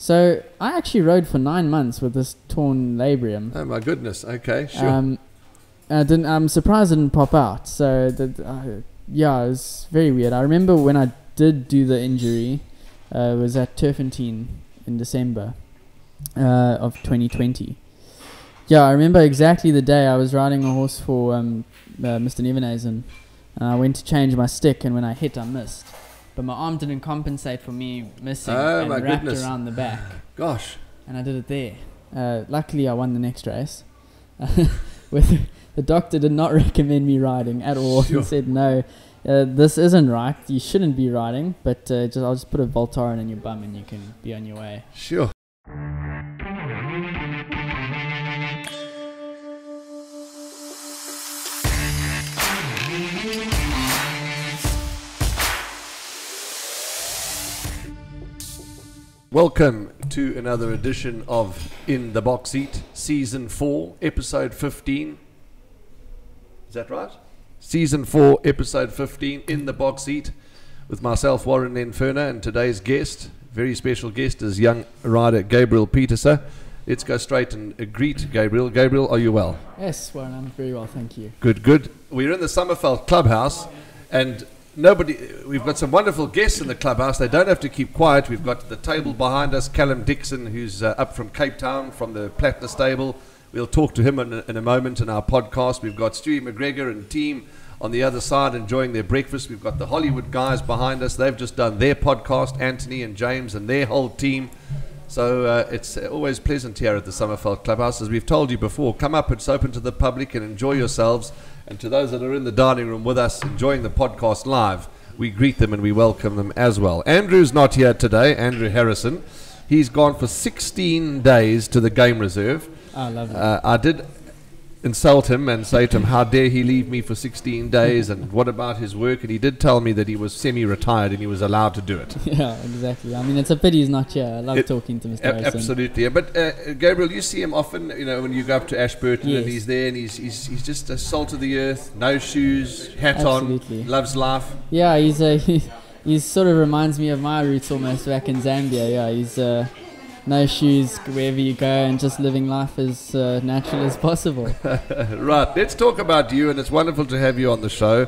So I actually rode for 9 months with this torn labrum. Oh my goodness. Okay, sure. I'm surprised it didn't pop out. So yeah, it was very weird. I remember when I did do the injury, it was at Turfentine in December of 2020. Yeah, I remember exactly the day. I was riding a horse for Mr. Nevenhuizen, and I went to change my stick, and when I hit, I missed. But my arm didn't compensate for me missing and wrapped around the back. Gosh. And I did it there. Luckily, I won the next race. The doctor did not recommend me riding at all. Sure. He said, no, this isn't right. You shouldn't be riding. But I'll just put a Voltaren in your bum and you can be on your way. Sure. Welcome to another edition of In the Box Seat, Season 4, Episode 15. Is that right? Season 4, Episode 15, In the Box Seat, with myself, Warren Inferno, and today's guest, very special guest, is young rider Gabriell Pieterse. Let's go straight and greet Gabriell. Gabriell, are you well? Yes, Warren, I'm very well, thank you. Good, good. We're in the Summerveld Clubhouse, and we've got some wonderful guests in the clubhouse. They don't have to keep quiet. We've got the table behind us, Callum Dixon, who's up from Cape Town, from the Platinum stable. We'll talk to him in a moment in our podcast. We've got Stewie McGregor and team on the other side enjoying their breakfast. We've got the Hollywood guys behind us. They've just done their podcast, Anthony and James and their whole team. So it's always pleasant here at the Summerveld Clubhouse. As we've told you before, come up, it's open to the public, and enjoy yourselves. And to those that are in the dining room with us enjoying the podcast live, we greet them and we welcome them as well. Andrew's not here today, Andrew Harrison. He's gone for 16 days to the game reserve. Oh, lovely. I did insult him and say to him, how dare he leave me for 16 days, and what about his work? And he did tell me that he was semi-retired and he was allowed to do it. Yeah, exactly. I mean, it's a pity he's not here. I love talking to Mr. Harrison. Absolutely. But Gabriell, you see him often, when you go up to Ashburton. Yes. And he's there, and he's just a salt of the earth, no shoes, hat Absolutely. on, loves life. Yeah, he sort of reminds me of my roots almost back in Zambia. Yeah, he's no shoes wherever you go and just living life as natural as possible. Right, let's talk about you, and it's wonderful to have you on the show.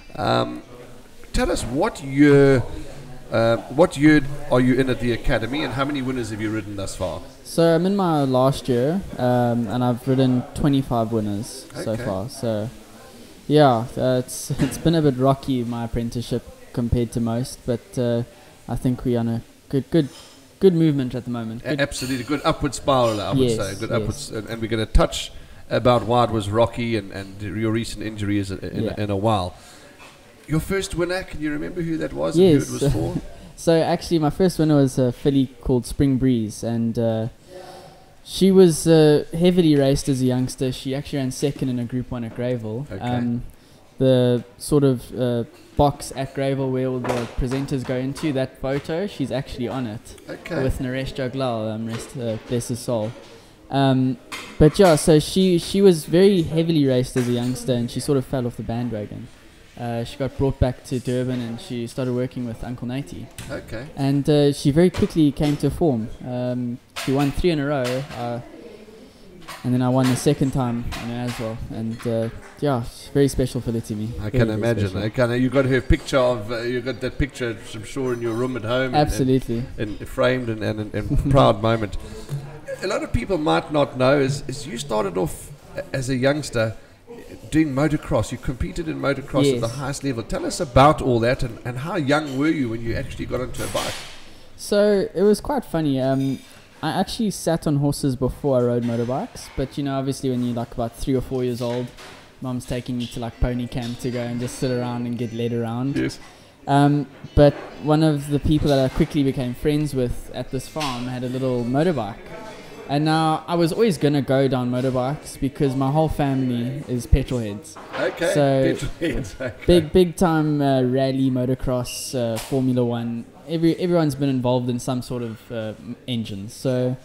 Tell us what year are you in at the academy, and how many winners have you ridden thus far? So I'm in my last year, and I've ridden 25 winners so far. So yeah, it's been a bit rocky, my apprenticeship, compared to most, but I think we're on a good movement at the moment. Absolutely, good upward spiral, I would say. Good upwards, and we're going to touch about why it was rocky and your recent injury in a while. Your first winner, can you remember who that was? Yes. And who it was for? So actually, my first winner was a filly called Spring Breeze, and she was heavily raced as a youngster. She actually ran second in a Group 1 at Gabriell. Okay. The sort of box at Gabriell where all the presenters go into, that photo, she's actually on it. Okay. With Naresh Joglal, bless his soul. But yeah, so she was very heavily raced as a youngster, and she sort of fell off the bandwagon. She got brought back to Durban, and she started working with Uncle Natey. Okay. And she very quickly came to form. She won 3 in a row, and then I won the second time as well. And yeah, very special filly to me. I can imagine. You got her picture you got that picture, I'm sure, in your room at home. Absolutely. And framed and proud moment. A lot of people might not know is you started off as a youngster doing motocross. You competed in motocross at the highest level. Tell us about all that, and how young were you when you actually got onto a bike? So it was quite funny. I actually sat on horses before I rode motorbikes, but obviously when you're like about 3 or 4 years old, Mum's taking you to like pony camp to go and just sit around and get led around. Yes. But one of the people that I quickly became friends with at this farm had a little motorbike. And now I was always going to go down motorbikes because my whole family is petrol heads. Okay. So petrol heads. Okay. big time rally, motocross, Formula 1. Everyone's been involved in some sort of engine. So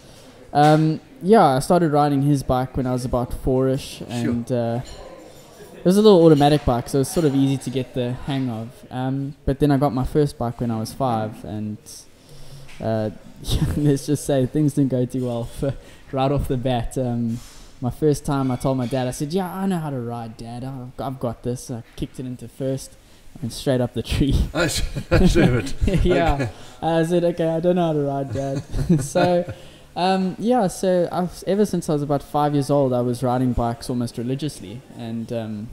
I started riding his bike when I was about 4ish, and it was a little automatic bike, so it was sort of easy to get the hang of. But then I got my first bike when I was 5, and let's just say things didn't go too well right off the bat. My first time I told my dad, I said, yeah, I know how to ride, Dad. I've got this. I kicked it into first and straight up the tree. I sure it. Yeah. Okay. I said, okay, I don't know how to ride, Dad. So, ever since I was about 5 years old, I was riding bikes almost religiously. And,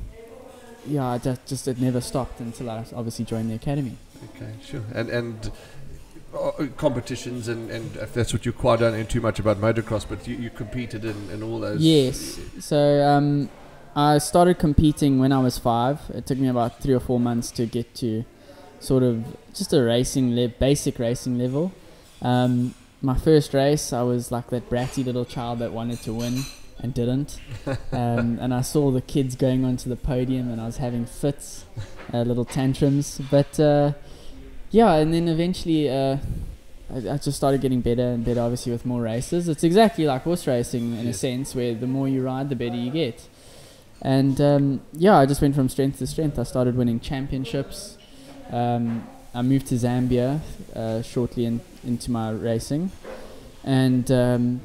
it never stopped until I obviously joined the academy. Okay, sure. And competitions, and if that's what you quite don't know too much about motocross, but you competed in all those. Yes. So I started competing when I was 5. It took me about 3 or 4 months to get to sort of just a basic racing level. My first race, I was like that bratty little child that wanted to win and didn't. And I saw the kids going onto the podium and I was having fits, little tantrums. But and then eventually I just started getting better and better, obviously, with more races. It's exactly like horse racing in a sense, where the more you ride, the better you get. And I just went from strength to strength. I started winning championships. I moved to Zambia shortly into my racing. And then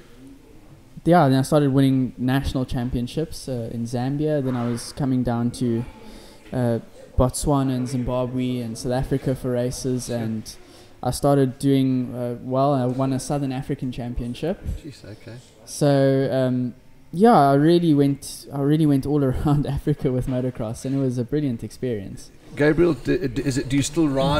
I started winning national championships in Zambia. Then I was coming down to Botswana and Zimbabwe and South Africa for races, and I started doing well. I won a Southern African Championship. Jeez, okay. So I really went all around Africa with motocross, and it was a brilliant experience. Gabriell, do you still ride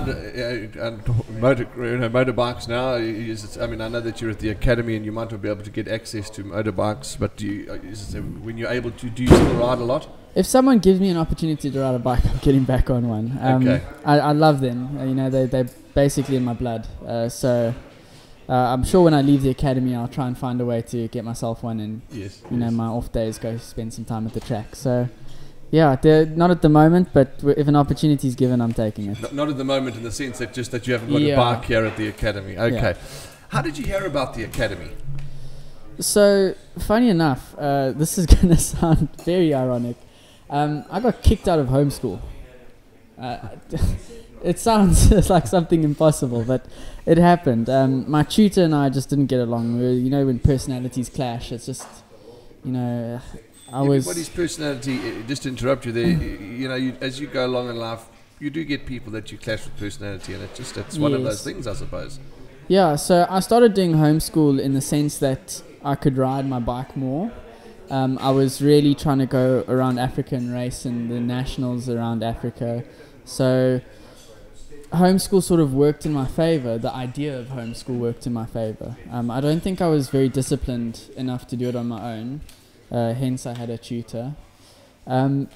motorbikes now? I know that you're at the academy and you might not be able to get access to motorbikes, but when you're able to, do you still ride a lot? If someone gives me an opportunity to ride a bike, I'm getting back on one. Okay. I love them. They're basically in my blood. So I'm sure when I leave the academy, I'll try and find a way to get myself one, and my off days go spend some time at the track. So. Yeah, not at the moment, but if an opportunity is given, I'm taking it. Not at the moment, in the sense that you haven't got a bike here at the academy. Okay. Yeah. How did you hear about the academy? So, funny enough, this is going to sound very ironic. I got kicked out of homeschool. It sounds like something impossible, but it happened. My tutor and I just didn't get along. When personalities clash, it's just, everybody's personality, just to interrupt you there, as you go along in life, you do get people that you clash with personality, and it's one of those things, I suppose. Yeah, so I started doing homeschool in the sense that I could ride my bike more. I was really trying to go around Africa and race in the nationals around Africa. So homeschool sort of worked in my favor. The idea of homeschool worked in my favor. I don't think I was very disciplined enough to do it on my own. Hence I had a tutor. So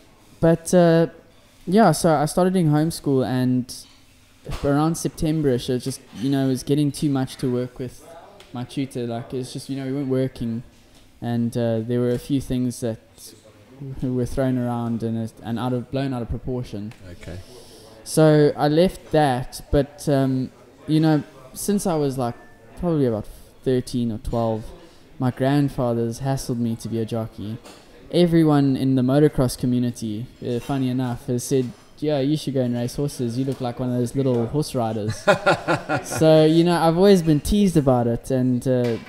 I started doing homeschool, and around September-ish, it just, it was getting too much to work with my tutor. Like, it's just, we weren't working, and there were a few things that were thrown around and blown out of proportion. Okay. So I left that, but, since I was like probably about 13 or 12, my grandfathers hassled me to be a jockey. Everyone in the motocross community, funny enough, has said, yeah, you should go and race horses. You look like one of those little horse riders. So, I've always been teased about it, and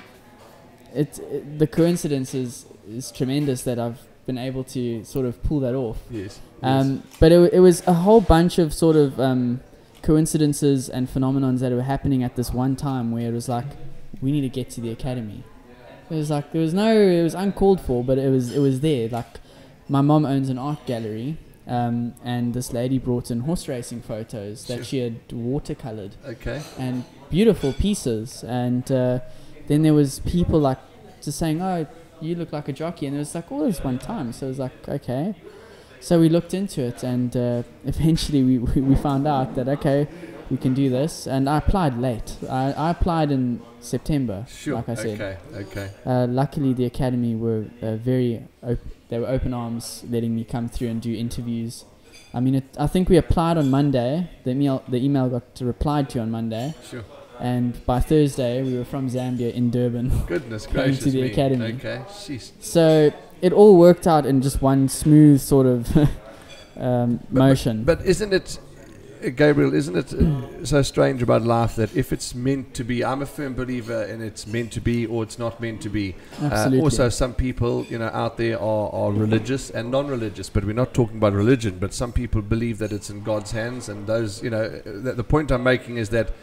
the coincidence is tremendous that I've been able to sort of pull that off. Yes. But it was a whole bunch of sort of coincidences and phenomenons that were happening at this one time, where it was like, we need to get to the academy. It was like, it was uncalled for, but it was there. Like, my mom owns an art gallery, and this lady brought in horse racing photos that she had watercolored. Okay. And beautiful pieces. And then there was people like just saying, oh, you look like a jockey. And it was like all this one time. So it was like, okay. So we looked into it, and eventually we found out that, okay, we can do this. And I applied late. I applied in September, like I said. Okay. Luckily, the academy were they were open arms, letting me come through and do interviews. I mean, I think we applied on Monday. The email got replied to on Monday. Sure. And by Thursday, we were from Zambia in Durban. Goodness gracious to the academy. Okay. Jeez. So it all worked out in just one smooth sort of motion. But isn't it? Gabriel, isn't it so strange about life that if it's meant to be, I'm a firm believer in it's meant to be or it's not meant to be. Absolutely. Also, some people, out there are religious and non-religious, but we're not talking about religion. But some people believe that it's in God's hands, and those, the point I'm making is that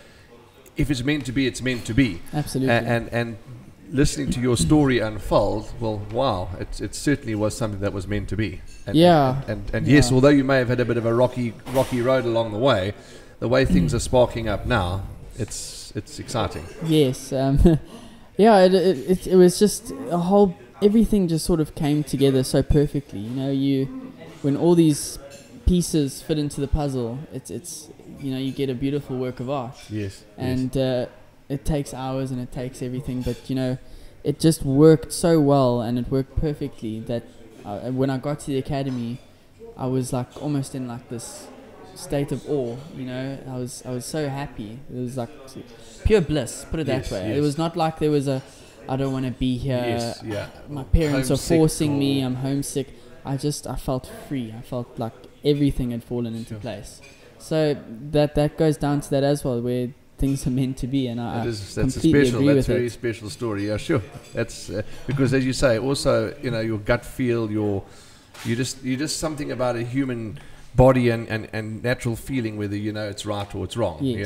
if it's meant to be, it's meant to be. Absolutely. And listening to your story unfold, well, wow, it certainly was something that was meant to be. And, yeah. And yes, although you may have had a bit of a rocky road along the way things are sparking up now, it's exciting. Yes. Yeah, it was just everything just sort of came together so perfectly. When all these pieces fit into the puzzle, it's you get a beautiful work of art. Yes. And it takes hours and it takes everything, but it just worked so well and it worked perfectly that when I got to the academy, I was like almost in like this state of awe. I was so happy. It was like pure bliss, put it that way. Yes. It was not like there was I don't want to be here. Yes, yeah. My parents Homesick are forcing me. I'm homesick. I felt free. I felt like everything had fallen into place. So that goes down to that as well, where things are meant to be, and that's completely agree with a very special story. Yeah, sure. That's because, as you say, also your gut feel, you just something about a human body and natural feeling, whether it's right or it's wrong. Yes,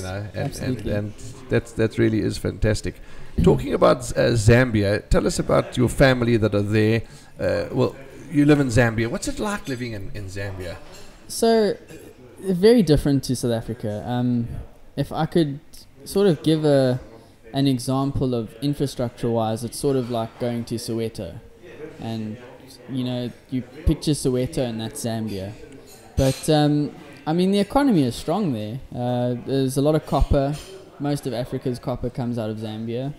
and that really is fantastic. Talking about Zambia, tell us about your family that are there. Well, you live in Zambia. What's it like living in Zambia? So, very different to South Africa. If I could sort of give an example of infrastructure-wise, it's sort of like going to Soweto, and you picture Soweto and that's Zambia. But the economy is strong there. There's a lot of copper. Most of Africa's copper comes out of Zambia.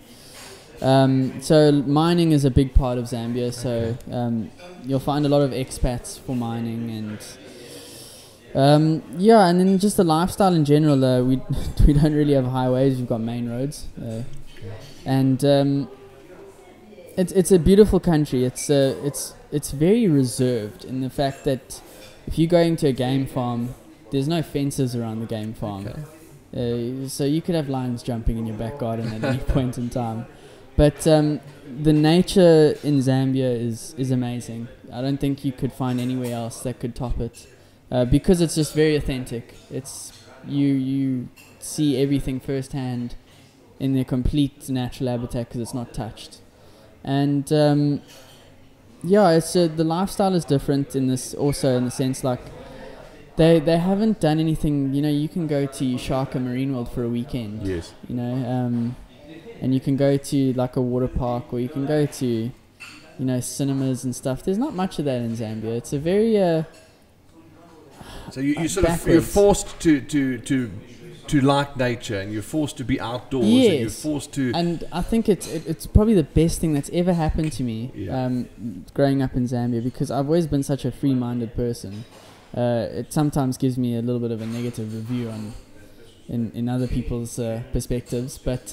So mining is a big part of Zambia. So you'll find a lot of expats for mining and then just the lifestyle in general. We don't really have highways. We've got main roads, and it's a beautiful country. It's very reserved in the fact that if you're going to a game farm, there's no fences around the game farm. Okay. So you could have lions jumping in your back garden at any point in time. But the nature in Zambia is amazing. I don't think you could find anywhere else that could top it. Because it's just very authentic. It's you see everything firsthand in their complete natural habitat because it's not touched, and it's the lifestyle is different in this also in the sense like they haven't done anything. You can go to Shaka Marine World for a weekend. Yes. And you can go to like a water park or you can go to cinemas and stuff. There's not much of that in Zambia. It's a very so you're forced to like nature, and you're forced to be outdoors. Yes. And you're forced to. And I think it's probably the best thing that's ever happened to me. Yeah. Growing up in Zambia, because I've always been such a free-minded person. It sometimes gives me a little bit of a negative review in other people's perspectives, but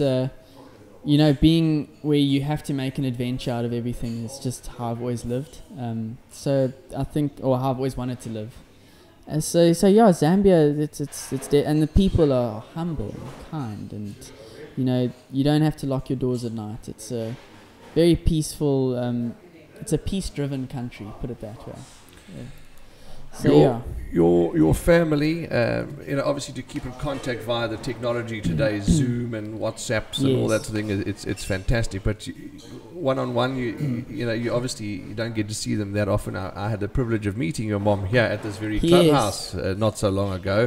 being where you have to make an adventure out of everything is just how I've always lived. So I think, or how I've always wanted to live. So Zambia, it's there, and the people are humble and kind, and you don't have to lock your doors at night. It's a very peaceful. It's a peace-driven country, put it that way. Yeah. So your family, obviously to keep in contact via the technology today, Zoom and WhatsApps and all that sort of thing. It's fantastic, but one-on-one, you obviously don't get to see them that often. I had the privilege of meeting your mom here at this very clubhouse not so long ago.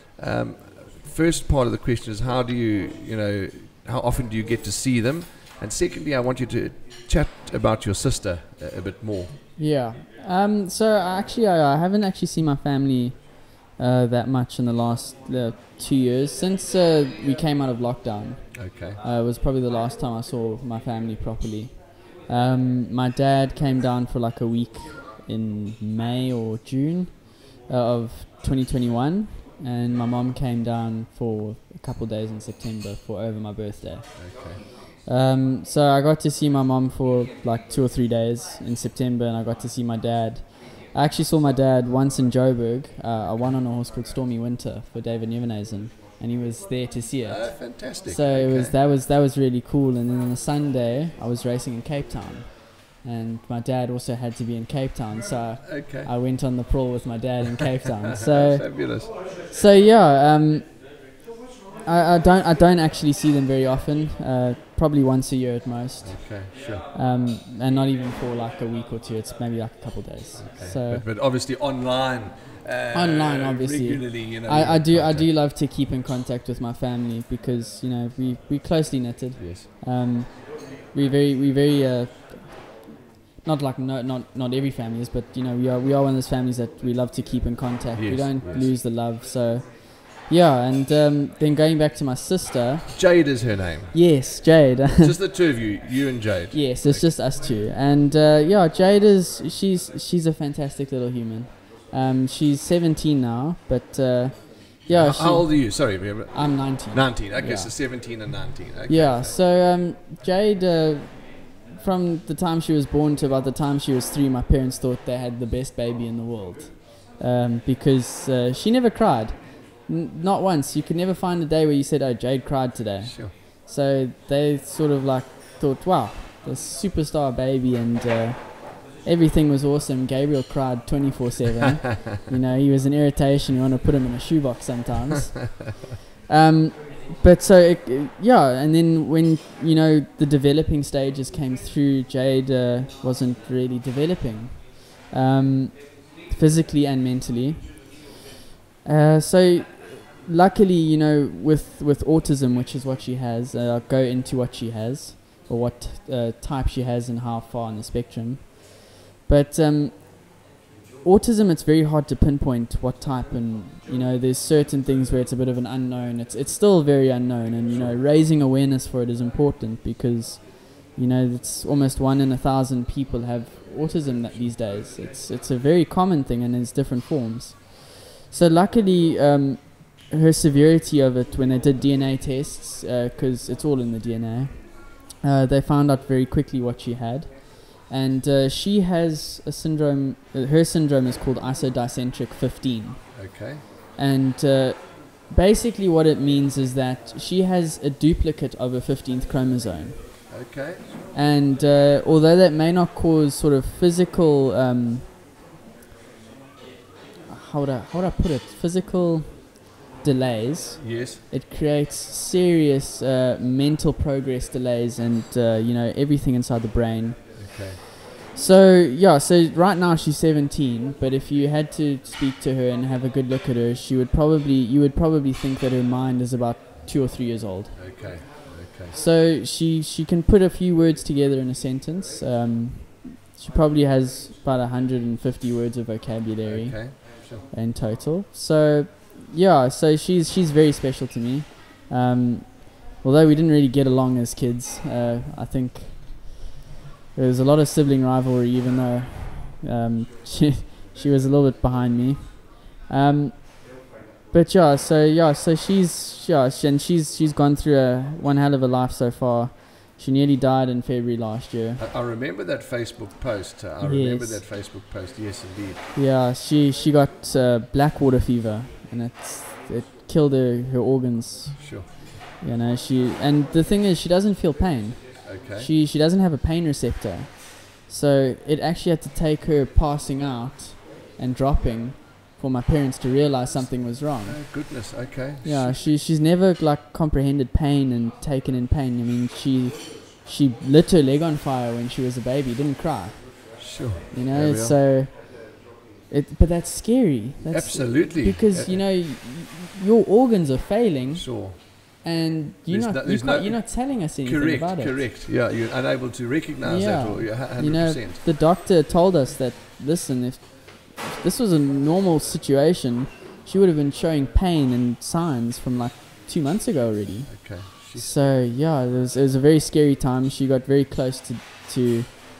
First part of the question is how often do you get to see them? And secondly, I want you to chat about your sister a bit more. Yeah. So actually, I haven't actually seen my family that much in the last 2 years since we came out of lockdown. Okay. It was probably the last time I saw my family properly. My dad came down for like a week in May or June of 2021, and my mom came down for a couple of days in September over my birthday. Okay. So I got to see my mom for like 2 or 3 days in September, and I got to see my dad I actually saw my dad once in Joburg. I won on a horse called Stormy Winter for David Nieuwenhuizen, and he was there to see it. Fantastic. So that was really cool. And then on a Sunday, I was racing in Cape Town, and my dad also had to be in Cape Town, so I went on the prawl with my dad in Cape Town. So fabulous. So yeah, I don't actually see them very often. Probably once a year at most. Okay, sure. And not even for like a week or two. It's maybe like a couple of days. Okay. So but obviously online. Online, obviously. Regularly, you know. I do love to keep in contact with my family because you know we closely knitted. Yes. We very not every family is, but you know we are one of those families that we love to keep in contact. Yes, we don't lose the love. So yeah, and then going back to my sister. Jade is her name. Yes, Jade. Just the two of you and Jade. Yes, it's just us two. And yeah, Jade she's a fantastic little human. She's 17 now, but yeah. How old are you? Sorry, I'm 19. 19. Okay, Yeah. so 17 and 19. Okay. Yeah. So Jade, from the time she was born to about the time she was 3, my parents thought they had the best baby in the world, because she never cried. Not once. You could never find a day where you said, "Oh, Jade cried today." Sure. So they sort of like thought, "Wow, this superstar baby," and everything was awesome. Gabriell cried 24/7. You know, he was an irritation. You want to put him in a shoebox sometimes. But so yeah, and then when you know the developing stages came through, Jade wasn't really developing, physically and mentally. So luckily, you know, with autism, which is what she has, I'll go into what she has, or what type she has and how far on the spectrum. But autism, it's very hard to pinpoint what type, and you know, there's certain things where it's a bit of an unknown. It's still very unknown, and you know, raising awareness for it is important because, you know, it's almost 1 in 1,000 people have autism these days. It's a very common thing, and there's different forms. So luckily, her severity of it, when they did DNA tests, because it's all in the DNA, they found out very quickly what she had. And she has a syndrome, her syndrome is called isodicentric 15. Okay. And basically what it means is that she has a duplicate of a 15th chromosome. Okay. And although that may not cause sort of physical... how would I put it? Physical delays. Yes. It creates serious mental progress delays and you know, everything inside the brain. Okay. So yeah, so right now she's 17, but if you had to speak to her and have a good look at her, you would probably think that her mind is about 2 or 3 years old. Okay. Okay. So she can put a few words together in a sentence. She probably has about 150 words of vocabulary. Okay. Sure. In total. So yeah, so she's very special to me. Although we didn't really get along as kids, I think there was a lot of sibling rivalry, even though she was a little bit behind me. But so she's gone through one hell of a life so far. She nearly died in February last year. I remember that Facebook post. Remember that Facebook post. Yes, indeed. Yeah, she got black water fever, and it killed her organs. Sure. You know, and the thing is, she doesn't feel pain. Okay. She doesn't have a pain receptor, so it actually had to take her passing out and dropping for my parents to realize something was wrong. Oh goodness. Okay. Yeah, she's never like comprehended pain and taken in pain. I mean, she lit her leg on fire when she was a baby, didn't cry. Sure. You know, so but that's scary. That's absolutely. Because you know your organs are failing. Sure. And you're not telling us anything about it. Correct. Yeah, you're unable to recognize that, or 100%. You know, the doctor told us that, listen, if this was a normal situation, she would have been showing pain and signs from like 2 months ago already. Okay. So yeah, it was a very scary time. She got very close to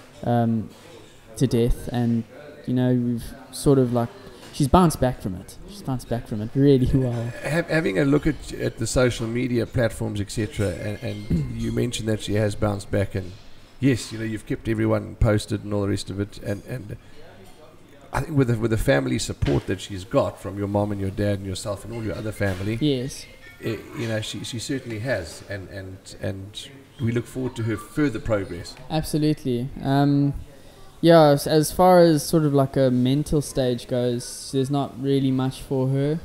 death, and you know, we've sort of like, she's bounced back from it. She's bounced back from it really well. Having a look at the social media platforms, etc., and you mentioned that she has bounced back, and yes, you know, you've kept everyone posted and all the rest of it, and I think with the family support that she's got from your mom and your dad and yourself and all your other family, Yes. She certainly has, and we look forward to her further progress. Absolutely. Yeah, as far as sort of like a mental stage goes, there's not really much for her.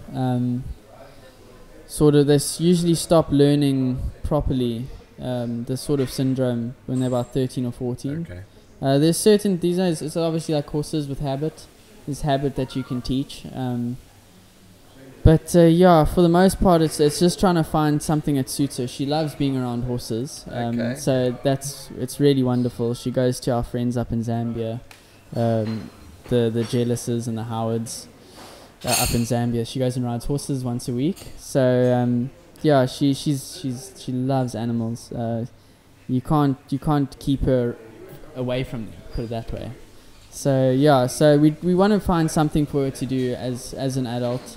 Sort of, they usually stop learning properly, this sort of syndrome when they're about 13 or 14. Okay. There's certain, these days, it's obviously like horses with habit. There's habit that you can teach. But yeah, for the most part, it's just trying to find something that suits her. She loves being around horses, Okay. so it's really wonderful. She goes to our friends up in Zambia, the Jealouses and the Howards up in Zambia. She goes and rides horses once a week. So yeah, she loves animals. You can't keep her away from them, put it that way. So yeah, so we want to find something for her to do as an adult.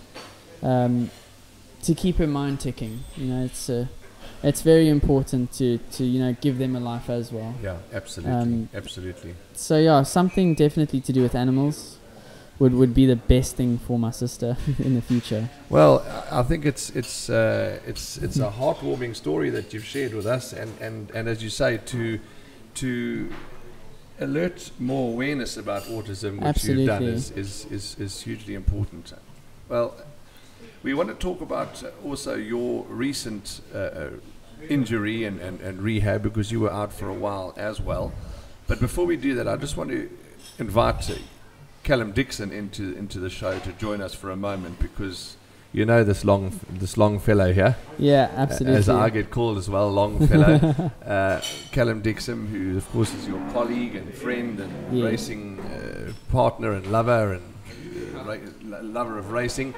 To keep her mind ticking, it's very important to give them a life as well. Yeah, absolutely, absolutely. So yeah, something definitely to do with animals would be the best thing for my sister in the future. Well, I think it's a heartwarming story that you've shared with us, and as you say, to alert more awareness about autism, which Absolutely. you've done, is hugely important. Well, we want to talk about also your recent injury and rehab, because you were out for a while as well. But before we do that, I just want to invite Callum Dixon into the show to join us for a moment, because you know this long fellow here. Yeah, absolutely. As I get called as well, long fellow. Callum Dixon, who of course is your colleague and friend and racing partner and lover and lover of racing.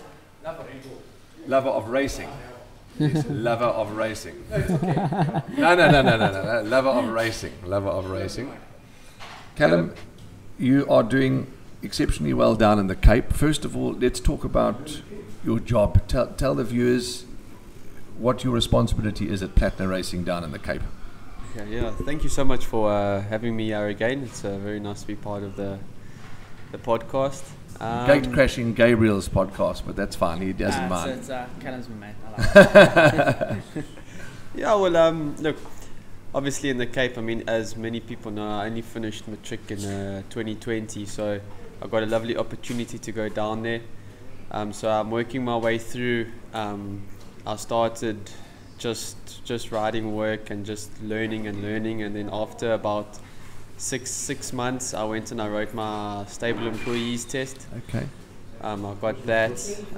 Lover of racing. Yes, lover of racing. No, it's okay. No. Lover of racing. Callum, you are doing exceptionally well down in the Cape. First of all, let's talk about your job. Tell the viewers what your responsibility is at Platinum Racing down in the Cape. Okay, yeah, thank you so much for having me here again. It's very nice to be part of the podcast. Gate crashing Gabriell's podcast, but that's fine. He doesn't mind. It's Callum's my mate. I like it. Yeah, well, look, obviously in the Cape, I mean, as many people know, I only finished matric in 2020, so I got a lovely opportunity to go down there. So I'm working my way through. I started just riding work and just learning, and then after about six months, I went and I wrote my stable employees test. Okay. I got that,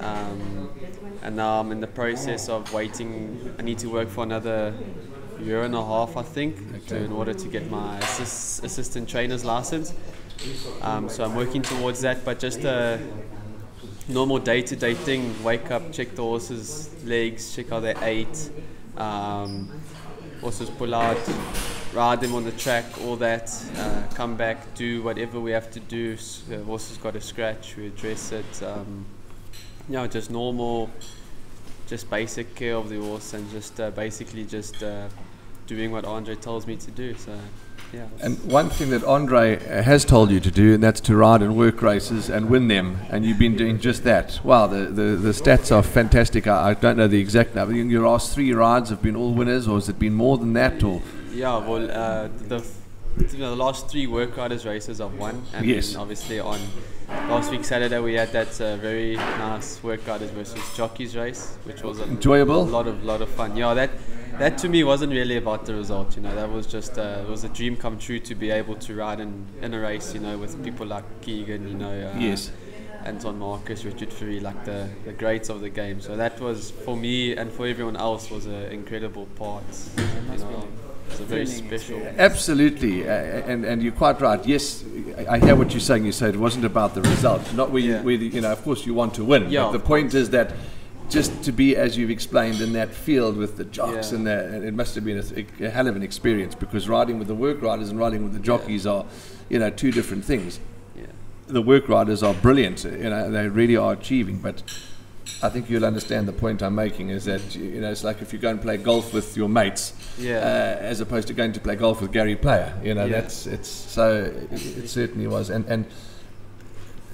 and now I'm in the process of waiting. I need to work for another year and a half, I think, in order to get my assistant trainer's license. So I'm working towards that, but just a normal day-to-day thing: wake up, check the horses' legs, check how they ate, horses pull out, ride them on the track, all that, come back, do whatever we have to do. The horse has got a scratch, we address it. Just normal, just basic care of the horse, and just basically just doing what Andre tells me to do. So, yeah. And one thing that Andre has told you to do, and that's to ride and work races and win them, and you've been doing just that. Wow, the stats are fantastic. I don't know the exact number. Your last 3 rides have been all winners, or has it been more than that? Or yeah, well, the last 3 work riders races I've won, and yes. then obviously on last week Saturday we had that very nice work riders versus jockeys race, which was enjoyable, a lot of fun. Yeah, that to me wasn't really about the result. That was just it was a dream come true to be able to ride in a race, with people like Keegan, yes, Anton Marcus, Richard Fury, like the greats of the game. So that was, for me and for everyone else, was an incredible part. It's a very special. Absolutely, and you're quite right. Yes, I hear what you're saying. You said it wasn't about the result, not where of course you want to win. Yeah, but the point is that just to be, as you've explained, in that field with the jocks, and it must have been a hell of an experience, because riding with the work riders and riding with the jockeys are, 2 different things. Yeah. The work riders are brilliant. They really are achieving, but I think you'll understand the point I'm making is that it's like if you go and play golf with your mates, as opposed to going to play golf with Gary Player. It certainly was. And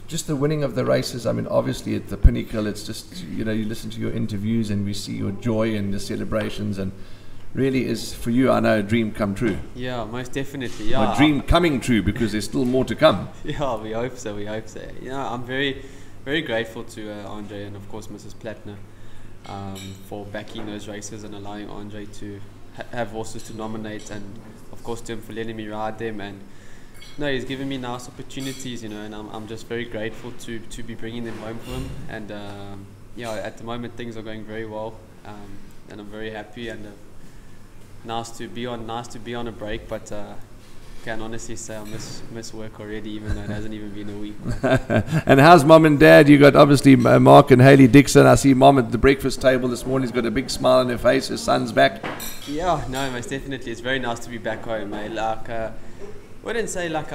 just the winning of the races. I mean, obviously at the pinnacle, it's just, you listen to your interviews and we see your joy and the celebrations, and really is, for you, I know, a dream come true. Yeah, most definitely. Yeah, a dream coming true, because there's still more to come. Yeah, we hope so. I'm very, very grateful to Andre and of course Mrs. Plattner for backing those races and allowing Andre to have horses to nominate, and of course to him for letting me ride them. And no, he's given me nice opportunities, and I'm just very grateful to be bringing them home for him. And at the moment things are going very well, and I'm very happy, and nice to be on a break, but can honestly say I miss work already, even though it hasn't even been a week. And how's mom and dad? You got obviously Mark and Hayley Dixon. I see mom at the breakfast table this morning. She's got a big smile on her face. Her son's back. Yeah, no, most definitely. It's very nice to be back home, mate. Like, I wouldn't say like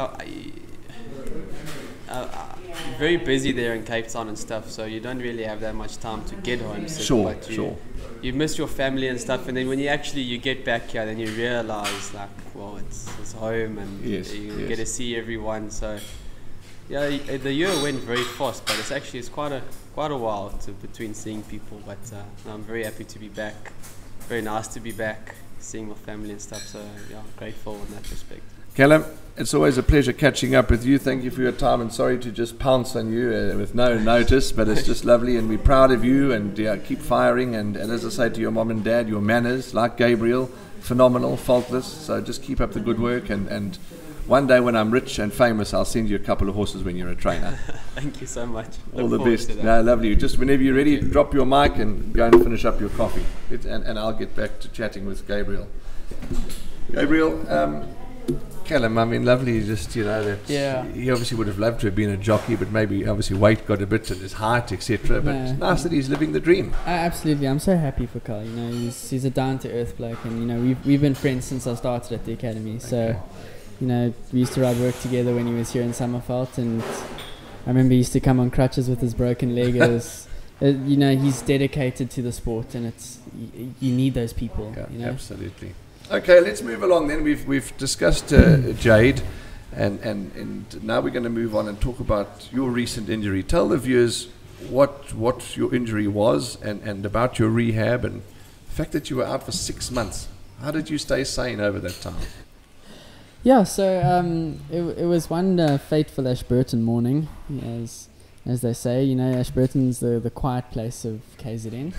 very busy there in Cape Town and stuff, so you don't really have that much time to get home. Sure. You miss your family and stuff, and then when you get back here, then you realize like, well, it's home, and you get to see everyone. So yeah, the year went very fast, but it's quite a while between seeing people. But I'm very happy to be back. Very nice to be back, seeing my family and stuff. So yeah, I'm grateful in that respect. Callum, it's always a pleasure catching up with you. Thank you for your time, and sorry to just pounce on you with no notice, but it's just lovely, and we're proud of you, and keep firing. And as I say to your mom and dad, your manners, like Gabriell, phenomenal, faultless. So just keep up the good work, and one day when I'm rich and famous, I'll send you a couple of horses when you're a trainer. Thank you so much. All the best. No, lovely. Just whenever you're ready, drop your mic and go and finish up your coffee. And I'll get back to chatting with Gabriell. Gabriell, Callum, I mean, lovely, just, that he obviously would have loved to have been a jockey, but maybe obviously weight got a bit and his height, etc. But it's nice that he's living the dream. Absolutely, I'm so happy for Carl. He's a down-to-earth bloke, and we've been friends since I started at the academy. So, we used to ride work together when he was here in Summerveld, and I remember he used to come on crutches with his broken leg. He's dedicated to the sport, and you need those people. Yeah, absolutely. Okay, let's move along then. We've discussed Jade, and now we're going to move on and talk about your recent injury. Tell the viewers what your injury was, and about your rehab, and the fact that you were out for 6 months. How did you stay sane over that time? Yeah, so it was one fateful Ashburton morning, as they say. Ashburton's the quiet place of KZN.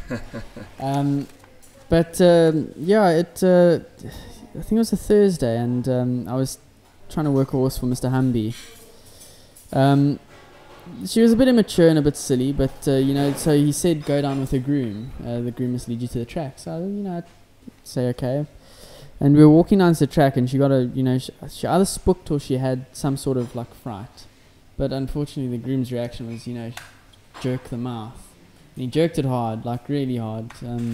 But I think it was a Thursday, and I was trying to work a horse for Mr. Humby. She was a bit immature and a bit silly, but so he said go down with a groom. The groom must lead you to the track. So I'd say okay. And we were walking down to the track, and she got she either spooked or she had some sort of like fright. But unfortunately, the groom's reaction was jerk the mouth. And he jerked it hard, like really hard.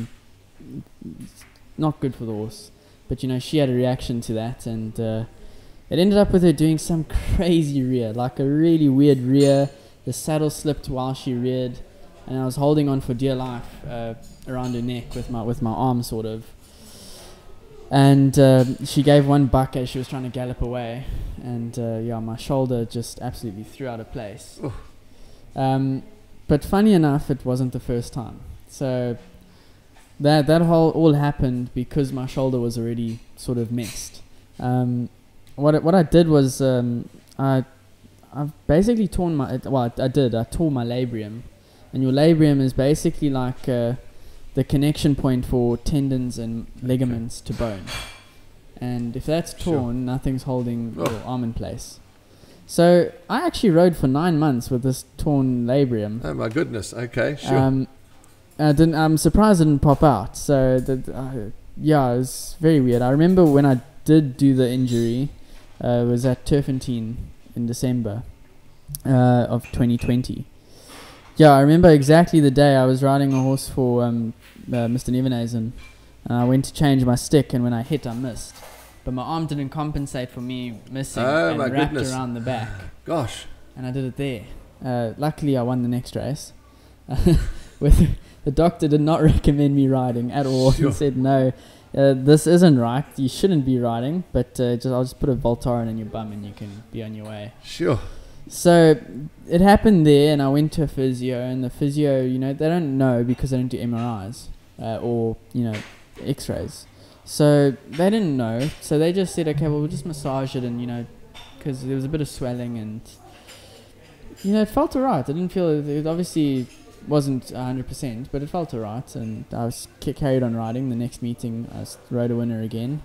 Not good for the horse, but she had a reaction to that, and it ended up with her doing some crazy rear, like a really weird rear. The saddle slipped while she reared, and I was holding on for dear life around her neck with my arm sort of, and she gave one buck as she was trying to gallop away, and my shoulder just absolutely threw out of place. But funny enough, it wasn't the first time. So that all happened because my shoulder was already sort of messed. What I did was I basically torn I tore my labrium, and your labrium is basically like the connection point for tendons and ligaments to bone, and if that's torn, nothing's holding your arm in place. So I actually rode for 9 months with this torn labrium. Oh my goodness! Okay, sure. I'm surprised it didn't pop out. So it was very weird. I remember when I did do the injury, it was at Turfentine in December of 2020. Yeah, I remember exactly the day. I was riding a horse for Mr. Nevenhuizen, and I went to change my stick, and when I hit, I missed. But my arm didn't compensate for me missing, and wrapped around the back. Gosh. And I did it there. Luckily, I won the next race. The doctor did not recommend me riding at all. Sure. He said, no, this isn't right. You shouldn't be riding, but I'll just put a Voltaren in your bum and you can be on your way. Sure. So it happened there, and I went to a physio, and the physio, they don't know because they don't do MRIs or X-rays. So they didn't know. So they just said, okay, well, we'll just massage it, and because there was a bit of swelling, and it felt alright. I didn't feel it obviously wasn't 100%, but it felt alright, and I was carried on riding. The next meeting, I rode a winner again.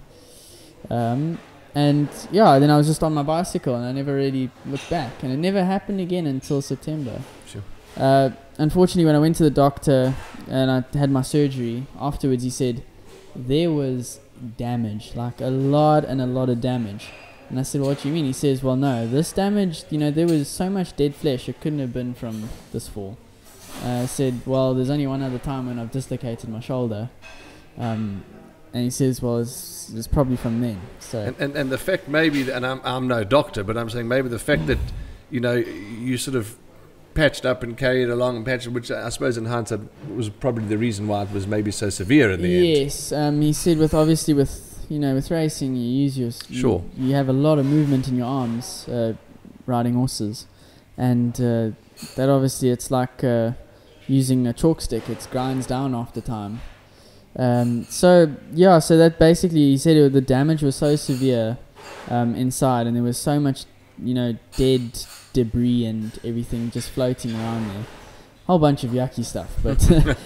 And then I was just on my bicycle, and I never really looked back, and it never happened again until September. Sure. Unfortunately, when I went to the doctor and I had my surgery, afterwards he said there was damage, like a lot of damage. And I said, what do you mean? He says, well, no, this damage, there was so much dead flesh, it couldn't have been from this fall. I said, well, there's only one other time when I've dislocated my shoulder. And he says, well, it's probably from then. So and the fact maybe, and I'm no doctor, but I'm saying maybe the fact that, you sort of patched up and carried along and patched, which I suppose in hindsight was probably the reason why it was maybe so severe in the end. Yes, he said with racing, you use Sure. You have a lot of movement in your arms, riding horses, and that obviously it's like using a chalk stick. It grinds down after time. So that basically, he said the damage was so severe inside, and there was so much, dead debris and everything just floating around there. Whole bunch of yucky stuff, but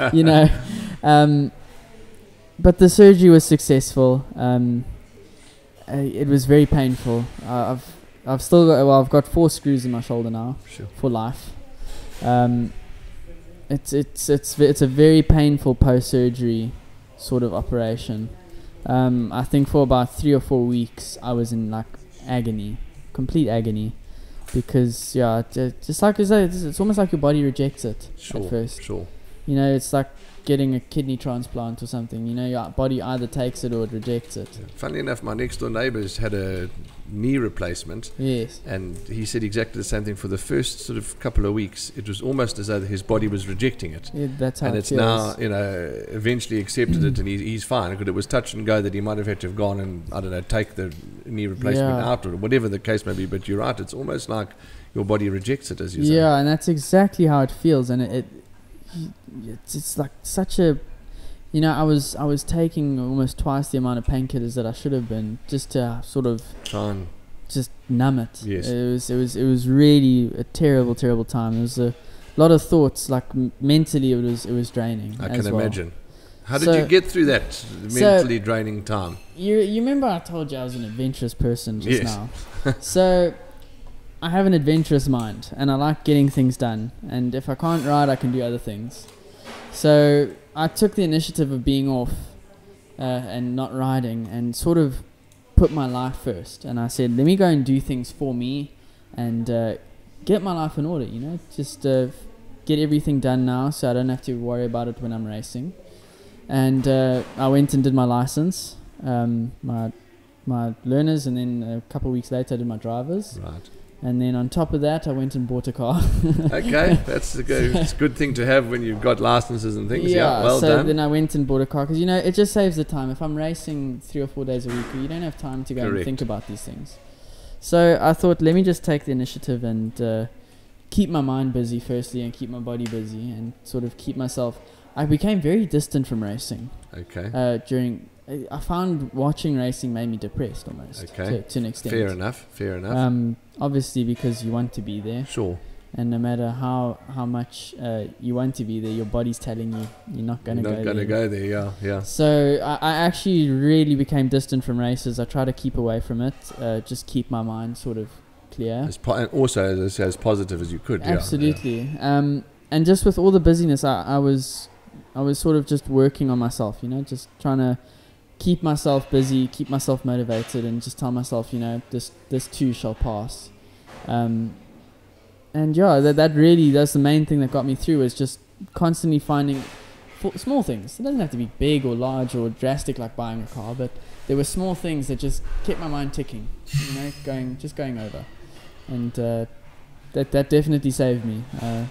but the surgery was successful. It was very painful. I've still got I've got 4 screws in my shoulder now. Sure. For life. It's a very painful post-surgery sort of operation. I think for about 3 or 4 weeks I was in like agony, complete agony, because it's almost like your body rejects it at first. Sure. It's like getting a kidney transplant or something. Your body either takes it or it rejects it. Funnily enough, my next door neighbours had a knee replacement. Yes. And he said exactly the same thing. For the first sort of couple of weeks, it was almost as though his body was rejecting it. Yeah, that's how and it it's feels. now, eventually accepted it, and he's fine. Because it was touch and go that he might have had to have gone and, I don't know, take the knee replacement out or whatever the case may be. But you're right, it's almost like your body rejects it, as you say. Yeah, and that's exactly how it feels. And it's like such a, I was taking almost twice the amount of painkillers that I should have been, just to sort of try and just numb it. Yes. It was really a terrible time. There was a lot of thoughts, like mentally it was draining. I can imagine. How did So- you get through that mentally draining time? You remember I told you I was an adventurous person just Yes. now. So I have an adventurous mind, and I like getting things done. And if I can't ride, I can do other things. So I took the initiative of being off and not riding, and sort of put my life first. And I said, let me go and do things for me and get my life in order, just get everything done now so I don't have to worry about it when I'm racing. And I went and did my license, my learners, and then a couple of weeks later I did my drivers. Right. And then on top of that, I went and bought a car. Okay, it's a good thing to have when you've got licenses and things. Yeah, well so done. then I went and bought a car, because it just saves the time. If I'm racing 3 or 4 days a week, you don't have time to go and Correct. think about these things. So I thought, let me just take the initiative and keep my mind busy firstly, and keep my body busy, and sort of keep myself. I became very distant from racing. Okay. I found watching racing made me depressed almost. Okay. To an extent. Fair enough. Obviously, because you want to be there. Sure. And no matter how much you want to be there, your body's telling you you're not going to go there. Not going to go there, yeah. So I actually really became distant from races. I try to keep away from it, just keep my mind sort of clear. And also as positive as you could. Absolutely. Yeah. And just with all the busyness, I was sort of just working on myself, just trying to keep myself busy, keep myself motivated, and just tell myself, this too shall pass. And that's the main thing that got me through, is just constantly finding small things. It doesn't have to be big or large or drastic like buying a car, but there were small things that just kept my mind ticking, going over. And that definitely saved me.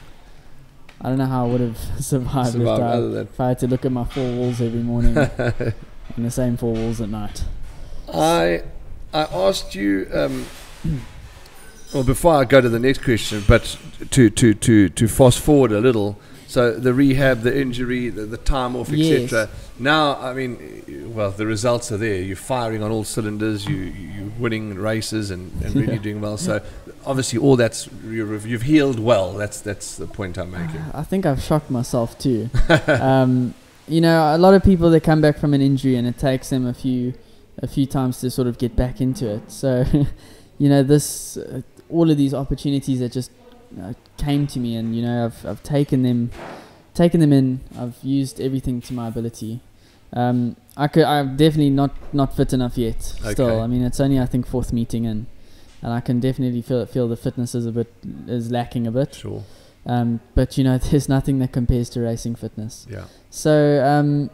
I don't know how I would have survived if I had to look at my 4 walls every morning and the same 4 walls at night. I asked you Well, before I go to the next question, but to fast forward a little, so the rehab, the injury, the time off, Yes. etc. Now, I mean, well, the results are there. You're firing on all cylinders. You're winning races and really doing well. So obviously, all you've healed well. That's the point I'm making. I think I've shocked myself too. You know, a lot of people, they come back from an injury and it takes them a few times to sort of get back into it. So, you know, all of these opportunities that just came to me, and you know, I've taken them in. I've used everything to my ability. I'm definitely not fit enough yet. Still, Okay. I mean, it's only I think 4th meeting in, and I can definitely feel the fitness is lacking a bit. Sure. But you know, there's nothing that compares to racing fitness. Yeah. So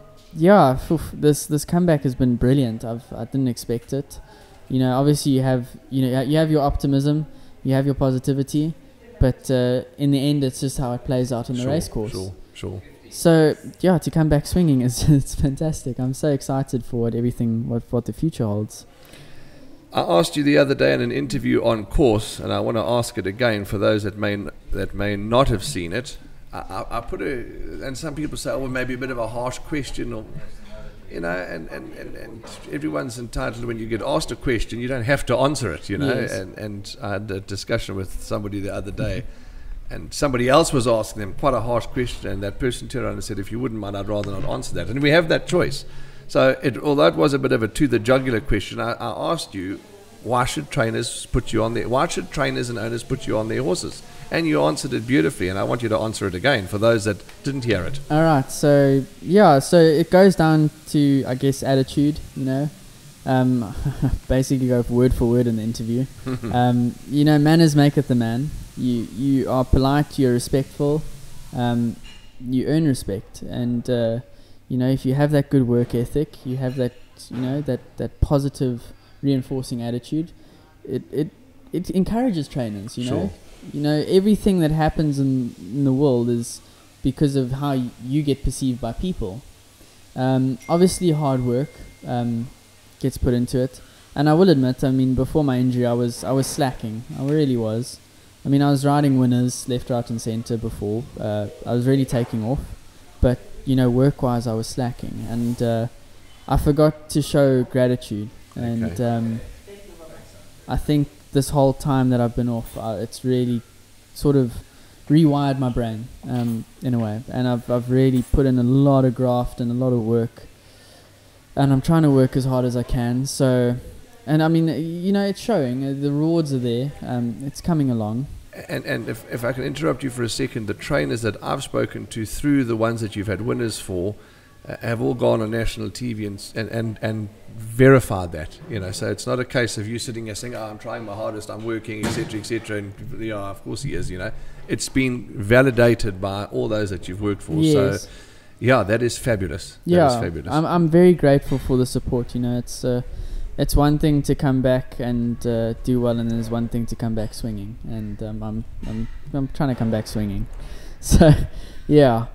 this comeback has been brilliant. I didn't expect it. You know, obviously you have your optimism, you have your positivity, but in the end, it's just how it plays out on the race course. Sure. So yeah, to come back swinging it's fantastic. I'm so excited for what the future holds. I asked you the other day in an interview on course, and I want to ask it again for those that may not have seen it. I put and some people say, oh, well, maybe a bit of a harsh question, or you know, and everyone's entitled, when you get asked a question, you don't have to answer it, you know. Yes. And I had a discussion with somebody the other day, and somebody else was asking them quite a harsh question, and that person turned around and said, if you wouldn't mind, I'd rather not answer that. And we have that choice. So although it was a bit of a to the jugular question, I asked you, why should trainers put you on there? Why should trainers and owners put you on their horses? And you answered it beautifully, and I want you to answer it again for those that didn't hear it. All right, so it goes down to, I guess, attitude. You know, basically go word for word in the interview. You know, manners maketh the man. You are polite, you're respectful, you earn respect, and you know, if you have that good work ethic, you have that, you know, that positive reinforcing attitude, it encourages trainers. You know, you know, everything that happens in the world is because of how you get perceived by people. Obviously, hard work gets put into it, and I will admit, I mean, before my injury, I was slacking. I really was. I mean, I was riding winners left, right, and centre before. I was really taking off, but you know, work-wise, I was slacking, and I forgot to show gratitude. And I think this whole time that I've been off, it's really sort of rewired my brain in a way, and I've really put in a lot of graft and a lot of work, and I'm trying to work as hard as I can. So, and I mean, you know, it's showing. The rewards are there. It's coming along. And if I can interrupt you for a second, the trainers that I've spoken to, through the ones that you've had winners for, have all gone on national TV and verified that, you know. So it's not a case of you sitting there saying, oh, I'm trying my hardest, I'm working, etc., and people, yeah, of course he is, you know. It's been validated by all those that you've worked for. Yes. So yeah, that is fabulous. Yeah, that is fabulous. I'm very grateful for the support. You know, it's one thing to come back and do well, and there's one thing to come back swinging, and I'm trying to come back swinging. So yeah.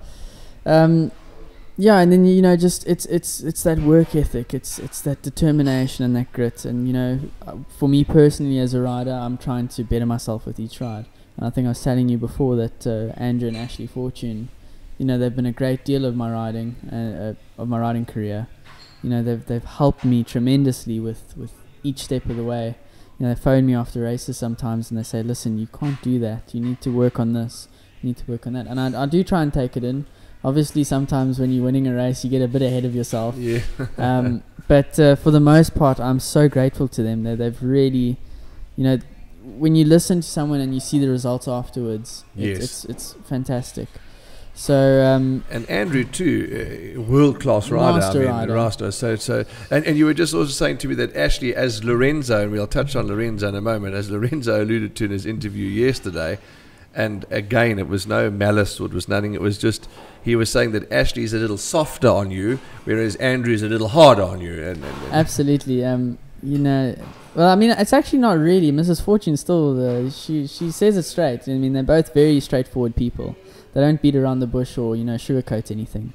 Yeah, and then, you know, just it's that work ethic, it's that determination and that grit, and you know, for me personally as a rider, I'm trying to better myself with each ride. And I think I was telling you before that Andrew and Ashley Fortune, you know, they've been a great deal of my riding career. You know, they've helped me tremendously with each step of the way. You know, they phone me after races sometimes and they say, listen, you can't do that. You need to work on this. You need to work on that. And I do try and take it in. Obviously, sometimes when you're winning a race, you get a bit ahead of yourself. Yeah. But for the most part, I'm so grateful to them. They've really, you know, when you listen to someone and you see the results afterwards, Yes. it's fantastic. So and Andrew too, world-class rider. Master I mean, rider. So and you were just also saying to me that Ashley, as Lorenzo, and we'll touch on Lorenzo in a moment, as Lorenzo alluded to in his interview yesterday, and again, it was no malice, it was nothing, it was just, he was saying that Ashley's a little softer on you, whereas Andrew's a little harder on you. And absolutely. You know, well, I mean, it's actually not really. Mrs. Fortune still, she says it straight. I mean, they're both very straightforward people. They don't beat around the bush or, you know, sugarcoat anything.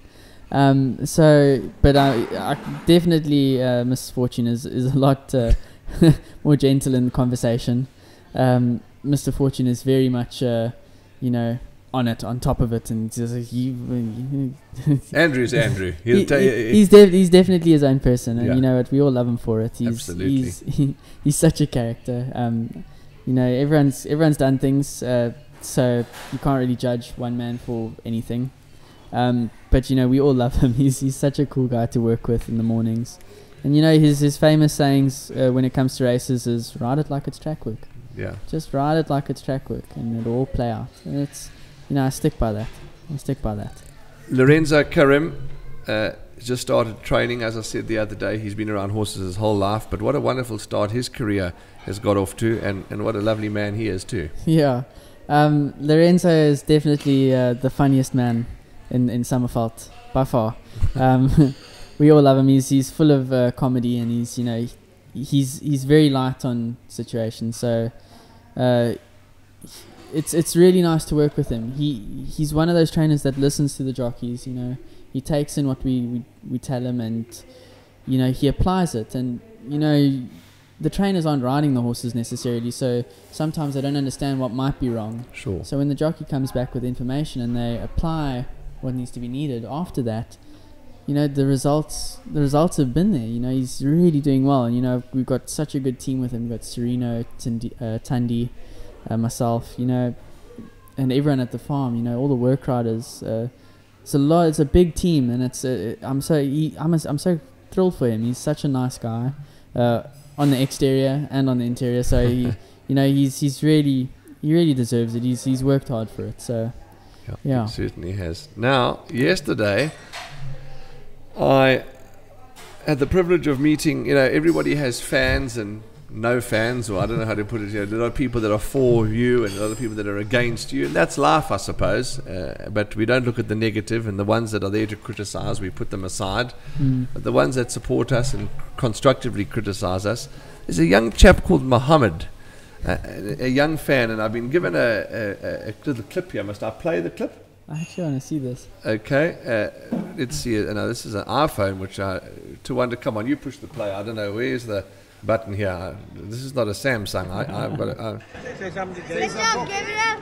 But I definitely, Mrs. Fortune is a lot more gentle in the conversation. Mr. Fortune is very much, on it, on top of it, and just like Andrew's Andrew. He'll tell you. He's definitely his own person, and Yeah. you know what? We all love him for it. Absolutely. He's such a character. Everyone's done things, so you can't really judge one man for anything. But we all love him. He's such a cool guy to work with in the mornings, and his famous sayings when it comes to races is ride it like it's track work. Yeah. Just ride it like it's track work, and it'll all play out. And it's, I stick by that. Lorenzo Karim just started training, as I said the other day. He's been around horses his whole life, but what a wonderful start his career has got off to, and what a lovely man he is too. Yeah. Lorenzo is definitely the funniest man in Summerfelt, by far. We all love him. He's full of comedy, and he's very light on situations, so it's really nice to work with him. He's one of those trainers that listens to the jockeys. He takes in what we tell him, and he applies it. And the trainers aren't riding the horses necessarily, so sometimes they don't understand what might be wrong. Sure. So when the jockey comes back with information and they apply what needs to be needed after that, the results have been there. He's really doing well, and we've got such a good team with him. We've got Sereno, Tundi, myself, and everyone at the farm. All the work riders. It's a lot. It's a big team, and I'm so thrilled for him. He's such a nice guy, on the exterior and on the interior. So he really deserves it. He's worked hard for it. So yeah. He certainly has. Now, yesterday, I had the privilege of meeting, everybody has fans and no fans, or I don't know how to put it here. There are people that are for you and other people that are against you, and that's life, I suppose. But we don't look at the negative, and the ones that are there to criticize, we put them aside. But the ones that support us and constructively criticize us, there's a young chap called Mohammed, a young fan, and I've been given a little clip here. Must I play the clip? I actually want to see this. Okay, let's see it. Now, this is an iPhone, which to wonder, come on, you push the play. I don't know, where's the button here? This is not a Samsung. I've got it. Say something. Good job, Gabriell.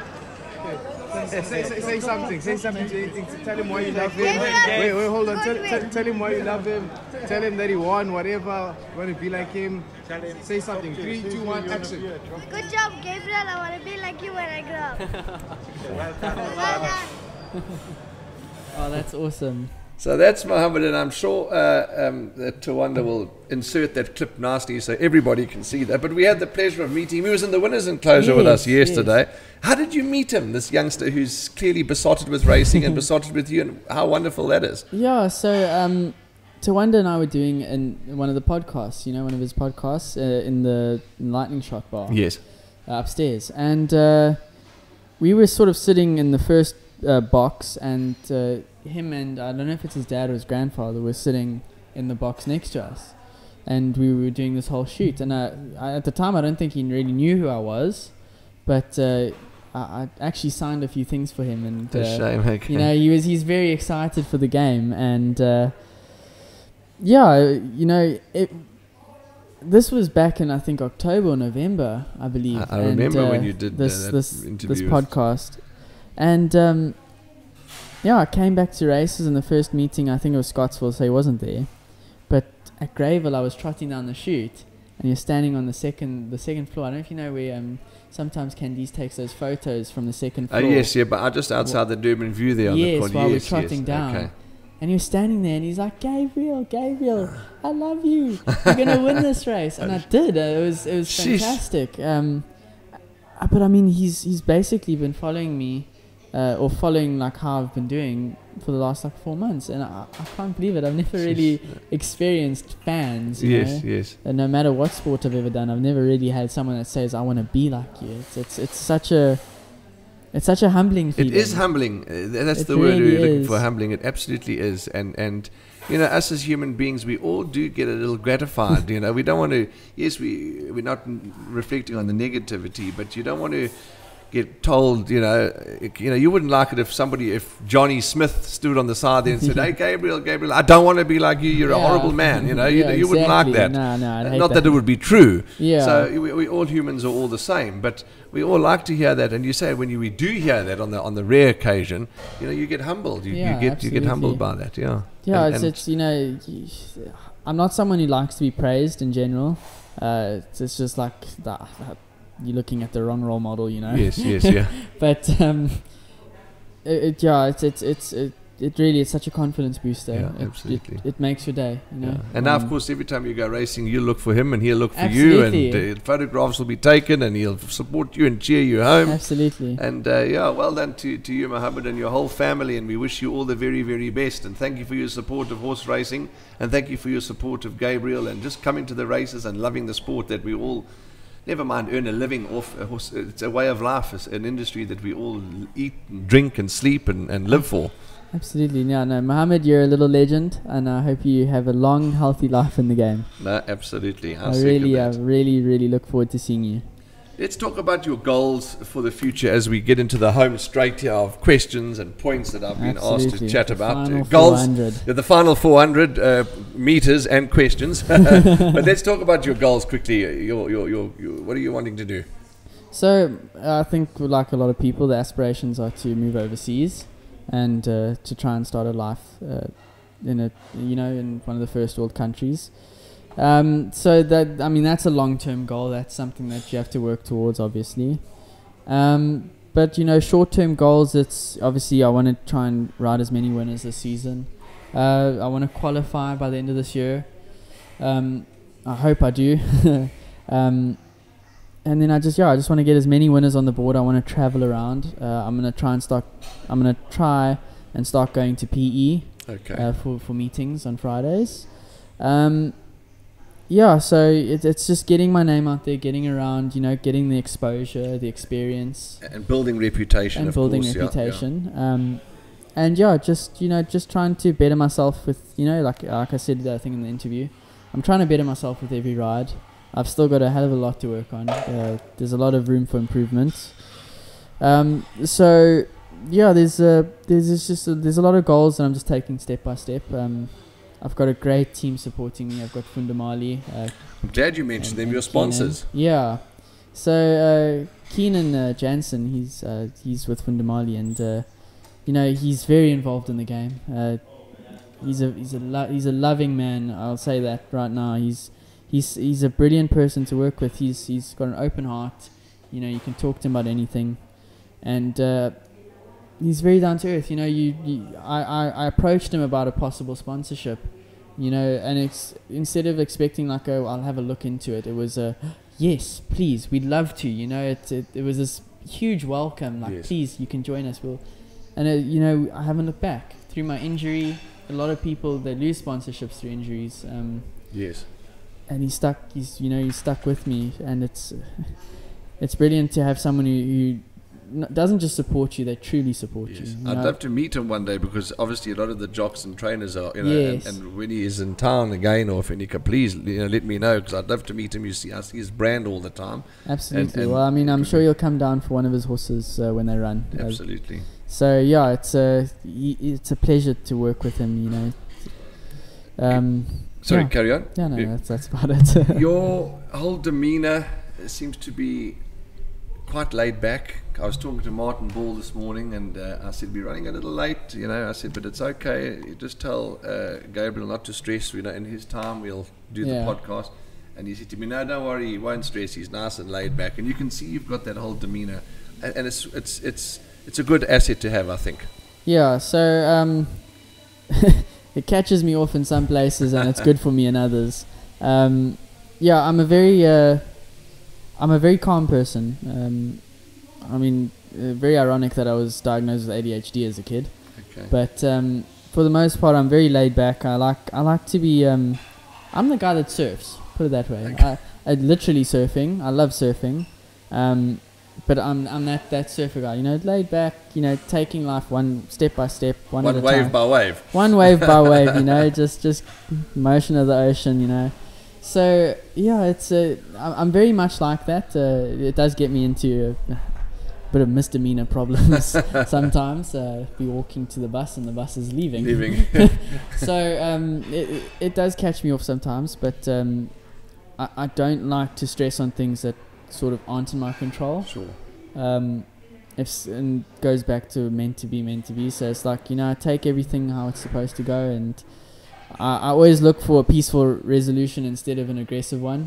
Say something. Tell him why you love him. Wait, hold on. Tell him why you love him. Tell him that he won, whatever. You want to be like him. Say something. 3, 2, 1, action. Good job, Gabriell. I want to be like you when I grow up. Well done. Oh, that's awesome. So that's Mohammed, and I'm sure that Tawanda will insert that clip nicely so everybody can see that. But we had the pleasure of meeting him. He was in the winners' enclosure with us yesterday. Yes. How did you meet him, this youngster who's clearly besotted with racing and besotted with you, and how wonderful that is? Yeah, so Tawanda and I were doing in one of the podcasts, one of his podcasts in the Lightning Shot bar. Yes. Upstairs. And we were sort of sitting in the first box, and him and I don't know if it's his dad or his grandfather were sitting in the box next to us, and we were doing this whole shoot. And I at the time, I don't think he really knew who I was, but I actually signed a few things for him, and a shame. Okay. he's very excited for the game, and this was back in, I think, October or November, I believe. I remember when you did this interview, podcast, and I came back to races in the first meeting. I think it was Scottsville, so he wasn't there. But at Gabriell, I was trotting down the chute, and you're standing on the second floor. I don't know if you know where sometimes Candice takes those photos from the second floor. Yes, but I just outside the Durban View there on the corner. While we're trotting down. Okay. And he was standing there, and he's like, Gabriell, I love you. You're going to win this race. And I did. It was fantastic. But I mean, he's basically been following me, or following like how I've been doing for the last 4 months, and I can't believe it. I've never really experienced fans. Yes. And no matter what sport I've ever done, I've never really had someone that says, "I want to be like you." It's such a humbling feeling. It is humbling. That's the word we're looking for. Humbling. It absolutely is. And us as human beings, we all do get a little gratified. We don't want to. Yes, we're not reflecting on the negativity, but you don't want to get told, you wouldn't like it if Johnny Smith stood on the side there and said, "Hey, Gabriell, I don't want to be like you. You're a horrible man." You wouldn't like that. No, I'd hate Not that it would be true. Yeah. So we all humans are all the same, but we all like to hear that. And you say when we do hear that on the rare occasion, you get humbled. You get humbled by that. Yeah. Yeah, it's I'm not someone who likes to be praised in general. It's just like that. You're looking at the wrong role model, Yes, yeah. But it really is such a confidence booster. Yeah, absolutely. It makes your day, Yeah. And now, of course, every time you go racing, you look for him and he'll look for you, and photographs will be taken, and he'll support you and cheer you home. Absolutely. And well done to you, Mohammed, and your whole family, and we wish you all the very, very best. And thank you for your support of horse racing, and thank you for your support of Gabriell, and just coming to the races and loving the sport that we all, never mind earn a living off a horse. It's a way of life. It's an industry that we all eat and drink and sleep and live for. Absolutely. No, Mohammed, you're a little legend, and I hope you have a long, healthy life in the game. No, absolutely. I really look forward to seeing you. Let's talk about your goals for the future as we get into the home straight here of questions and points that I've been asked to chat about. Goals, the final 400 meters and questions. But let's talk about your goals quickly. What are you wanting to do? So I think, like a lot of people, the aspirations are to move overseas and to try and start a life in one of the first world countries. So that's a long-term goal. That's something that you have to work towards, obviously. But short-term goals, it's obviously I want to try and ride as many winners this season. I want to qualify by the end of this year. I hope I do. And then I just want to get as many winners on the board. I want to travel around. I'm gonna try and start going to PE. Okay. For meetings on Fridays. So it's just getting my name out there, getting around, getting the exposure, the experience, and building reputation. Just trying to better myself with, like I said, I think in the interview, I'm trying to better myself with every ride. I've still got a hell of a lot to work on. There's a lot of room for improvement. There's a lot of goals that I'm just taking step by step. I've got a great team supporting me. I've got Fundamali. I'm glad you mentioned them, your sponsors. Keenan. Yeah. So Keenan Jansen, he's with Fundamali, and he's very involved in the game. He's a loving man. I'll say that right now. He's a brilliant person to work with. He's got an open heart. You can talk to him about anything, and he's very down to earth. I approached him about a possible sponsorship, and it's instead of expecting like, oh, I'll have a look into it. It was yes, please, we'd love to. It was this huge welcome. Like, yes, please, you can join us. I haven't looked back through my injury. A lot of people, they lose sponsorships through injuries. Yes. And he's stuck with me, and it's brilliant to have someone who doesn't just support you, they truly support you. I'd love to meet him one day, because obviously a lot of the jocks and trainers are, yes, and when he is in town again, or if he can, please let me know, because I'd love to meet him. I see his brand all the time. Absolutely. Well, I'm sure you'll come down for one of his horses when they run. Absolutely. So yeah, it's a pleasure to work with him. Sorry, carry on. Yeah, no, that's about it. Your whole demeanour seems to be quite laid back. I was talking to Martin Ball this morning, and I said, we're running a little late, I said, but it's okay. You just tell Gabriell not to stress, in his time we'll do the podcast. And he said to me, no, don't worry, he won't stress, he's nice and laid back. And you can see you've got that whole demeanour, and it's a good asset to have, I think. Yeah, so it catches me off in some places, and it's good for me in others. I'm a very calm person. Very ironic that I was diagnosed with ADHD as a kid. Okay. But for the most part, I'm very laid back. I like to be. I'm the guy that surfs. Put it that way. Okay. I literally surfing. I love surfing. But I'm that surfer guy. Laid back. Taking life one step by step, one at a wave time. by wave. One wave by wave. Just motion of the ocean. So yeah, I'm very much like that. It does get me into bit of misdemeanor problems sometimes. Be walking to the bus and the bus is leaving. So it does catch me off sometimes, but I don't like to stress on things that sort of aren't in my control. Sure. And goes back to meant to be. So it's like, I take everything how it's supposed to go, and I always look for a peaceful resolution instead of an aggressive one.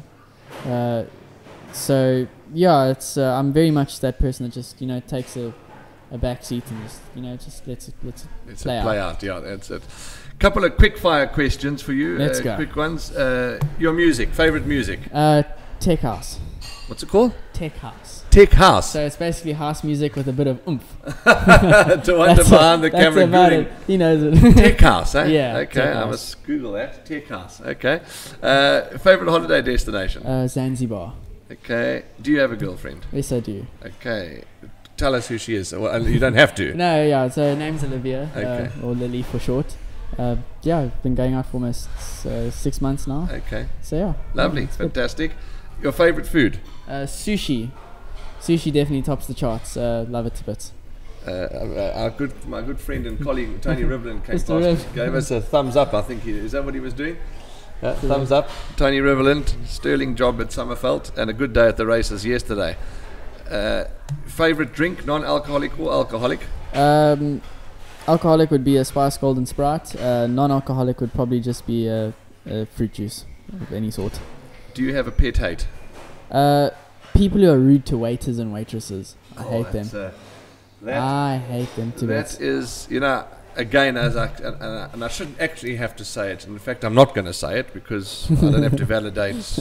So yeah, it's I'm very much that person that just takes a back seat and just lets it play out. Yeah, that's it. Couple of quick fire questions for you. Let's go. Quick ones. Your music, favorite music. Tech house. What's it called? Tech house. Tech house. So it's basically house music with a bit of oomph. To wonder behind the camera. That's about it. He knows it. Tech house, eh? Yeah. Okay, I must Google that. Tech house. Okay. Favorite holiday destination. Zanzibar. Okay. Do you have a girlfriend? Yes, I do. Okay. Tell us who she is. Well, you don't have to. No, yeah. So her name's Olivia, Okay. or Lily for short. Yeah, I've been going out for almost 6 months now. Okay. So yeah. Lovely. It's good. Fantastic. Your favorite food? Sushi. Sushi definitely tops the charts. Love it to bits. My good friend and colleague Tony Rivelin came Mr. past, gave us a thumbs up. I think is that what he was doing? Thumbs up. Tony Rivelin, sterling job at Summerfeld, and a good day at the races yesterday. Favorite drink, non-alcoholic or alcoholic? Alcoholic would be a Spice Golden Sprite. Non-alcoholic would probably just be a fruit juice of any sort. Do you have a pet hate? People who are rude to waiters and waitresses. I hate them. That I hate them to bits. That is, again, and I shouldn't actually have to say it. In fact, I'm not going to say it because I don't have to validate.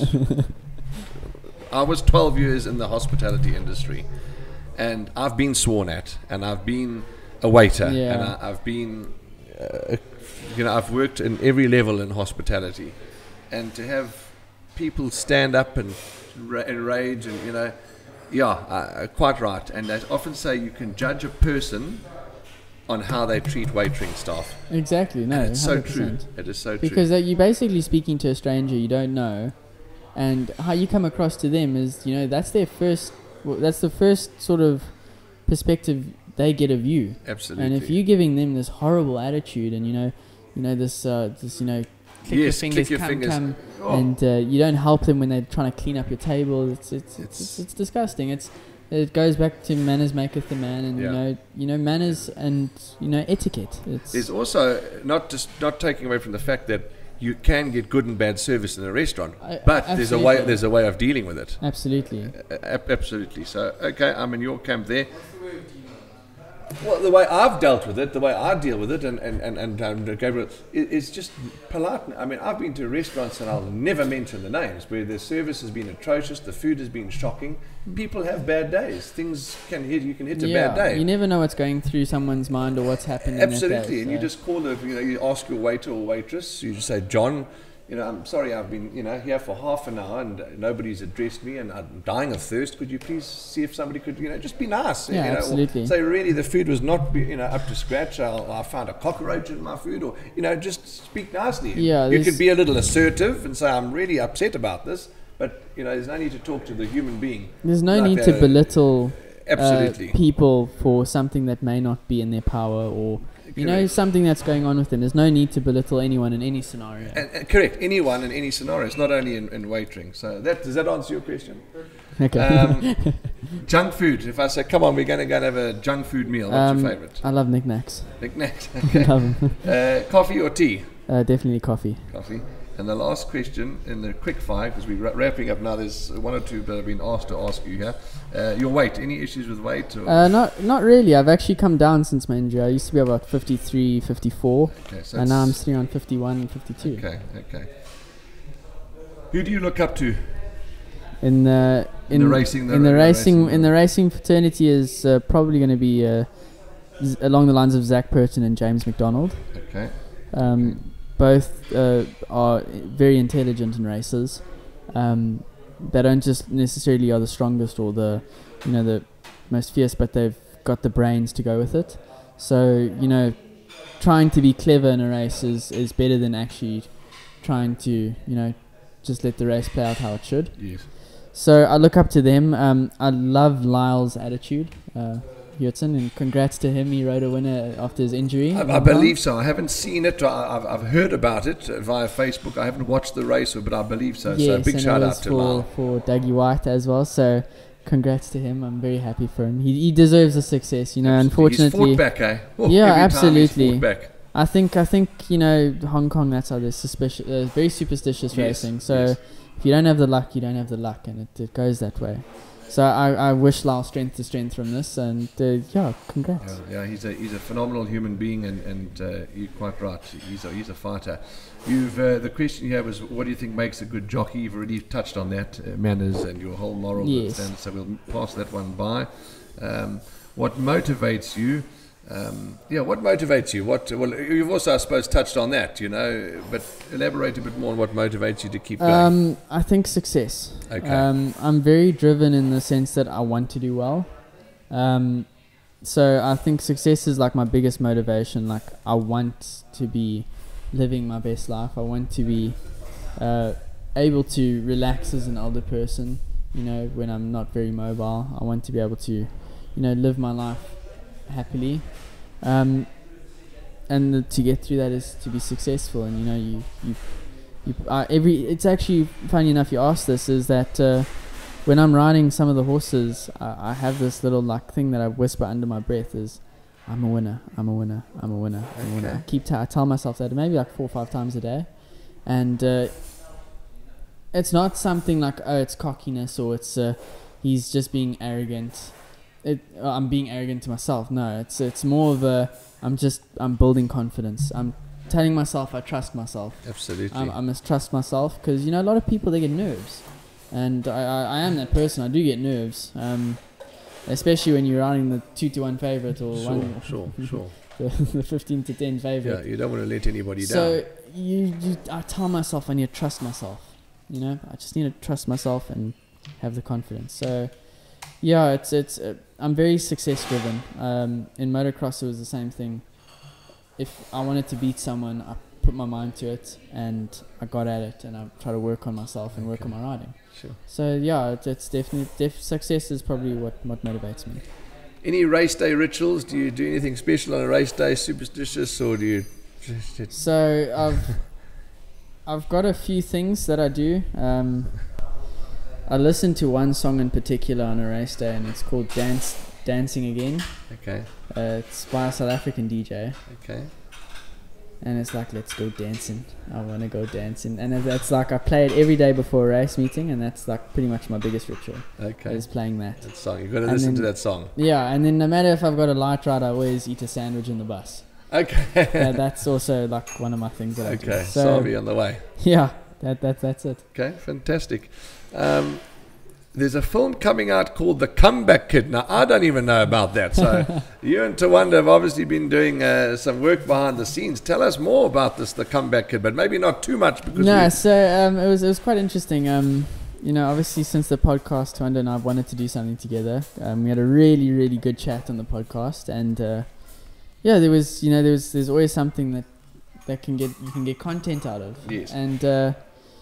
I was 12 years in the hospitality industry, and I've been sworn at, and I've been a waiter, Yeah. and I've been, I've worked in every level in hospitality, and to have people stand up and enrage and quite right. And they often say you can judge a person on how they treat waitering staff. Exactly. No, And it's so 100%. true. It is so true. Because you're basically speaking to a stranger you don't know, and how you come across to them is that's their first. That's the first sort of perspective they get of you. Absolutely. And if you're giving them this horrible attitude, and this click your fingers, come, Oh. and you don't help them when they're trying to clean up your table, it's disgusting. It goes back to manners maketh the man, and manners and etiquette. There's also not taking away from the fact that you can get good and bad service in a restaurant, but there's a way of dealing with it. Absolutely. Absolutely. So okay, I'm in your camp there. Well, the way I've dealt with it, the way I deal with it, and Gabriel, is just polite. I mean, I've been to restaurants, and I'll never mention the names, where the service has been atrocious, the food has been shocking. People have bad days. Things you can hit a bad day. You never know what's going through someone's mind or what's happening. Absolutely, and so. you just call you ask your waiter or waitress. You just say, John, I'm sorry, I've been here for half an hour and nobody's addressed me, and I'm dying of thirst. Could you please see if somebody could just be nice? Yeah, absolutely. Or say really the food was not up to scratch. I found a cockroach in my food, or just speak nicely. Yeah, you could be a little assertive and say, I'm really upset about this, but there's no need to talk to the human being. There's no need to belittle absolutely people for something that may not be in their power, or something that's going on with them. There's no need to belittle anyone in any scenario. And correct, anyone in any scenario. It's not only in waitering. So does that answer your question? Okay. Junk food. If I say, come on, we're going to go and have a junk food meal, what's your favourite? I love knickknacks. Knickknacks. Okay. Love them. Coffee or tea? Definitely coffee. Coffee. And the last question in the quick fire, because we're wrapping up now. There's one or two that I've been asked to ask you here. Your weight. Any issues with weight? Or? Not really. I've actually come down since my injury. I used to be about 53, 54, so and now I'm sitting on 51 and 52. Okay. Who do you look up to? In the racing fraternity is probably going to be along the lines of Zach Purton and James McDonald. Okay. Both are very intelligent in races. They don't just necessarily are the strongest or the most fierce, but they've got the brains to go with it. So trying to be clever in a race is better than actually trying to just let the race play out how it should. Yes. So I look up to them. I love Lyle's attitude, Hudson, and congrats to him. He rode a winner after his injury. I believe so. I haven't seen it. I've heard about it via Facebook. I haven't watched the race, but I believe so. Yes, so big and shout it out was to Lyle. for Dougie White as well. So congrats to him. I'm very happy for him. He deserves the success. You know, unfortunately. He's fought back, eh? Oh, yeah, every time absolutely. he's fought back. I think you know, Hong Kong. That's how there's very superstitious racing. So if you don't have the luck, you don't have the luck, and it goes that way. So I wish Lyle strength to strength from this, and congrats. Yeah, he's a phenomenal human being, and you're quite right. He's a fighter. The question here was, what do you think makes a good jockey? You've already touched on that, manners and your whole moral standard. So we'll pass that one by. What motivates you? What motivates you? Well, you've also, I suppose, touched on that, you know, but elaborate a bit more on what motivates you to keep going. I think success. Okay. I'm very driven in the sense that I want to do well. So I think success is like my biggest motivation. Like, I want to be living my best life. I want to be able to relax as an older person, you know, when I'm not very mobile. I want to be able to, you know, live my life happily, and to get through that is to be successful. And you know, it's actually funny enough you asked this, is that when I'm riding some of the horses, I have this little like thing that I whisper under my breath, is I'm a winner, I'm a winner, I'm a winner, I'm a winner. I tell myself that maybe like 4 or 5 times a day, and it's not something like, oh, it's cockiness, or it's he's just being arrogant. I'm being arrogant to myself. No, it's more of I'm building confidence. I'm telling myself I trust myself. Absolutely. I must trust myself, because, you know, a lot of people, they get nerves, and I am that person. I do get nerves, especially when you're riding the 2-1 favorite, or sure. the 15-10 favorite. Yeah, you don't want to let anybody down. So I tell myself I need to trust myself. You know, I just need to trust myself and have the confidence. So yeah, I'm very success driven. In motocross, it was the same thing. If I wanted to beat someone, I put my mind to it, and I got at it, and I try to work on myself and work on my riding. Sure. So yeah, it's definitely success is probably what motivates me. Any race day rituals? Do you do anything special on a race day, superstitious, or do you? So I've got a few things that I do. I listen to one song in particular on a race day, and it's called Dancing Again. Okay. It's by a South African DJ. Okay. And it's like, let's go dancing. I want to go dancing. And that's like, I play it every day before a race meeting, and that's like pretty much my biggest ritual. Okay. Is playing that. That song. You've got to listen to that song. Yeah, and then no matter if I've got a light ride, I always eat a sandwich in the bus. Okay. That's also like one of my things that I do. Okay, so Savi on the way. Yeah, that's it. Okay, fantastic. There's a film coming out called The Comeback Kid. Now, I don't even know about that. So you and Tawanda have obviously been doing some work behind the scenes. Tell us more about this, The Comeback Kid, but maybe not too much. Because it was quite interesting. You know, obviously since the podcast, Tawanda and I wanted to do something together. We had a really, really good chat on the podcast, and there's always something that you can get content out of. Yes. And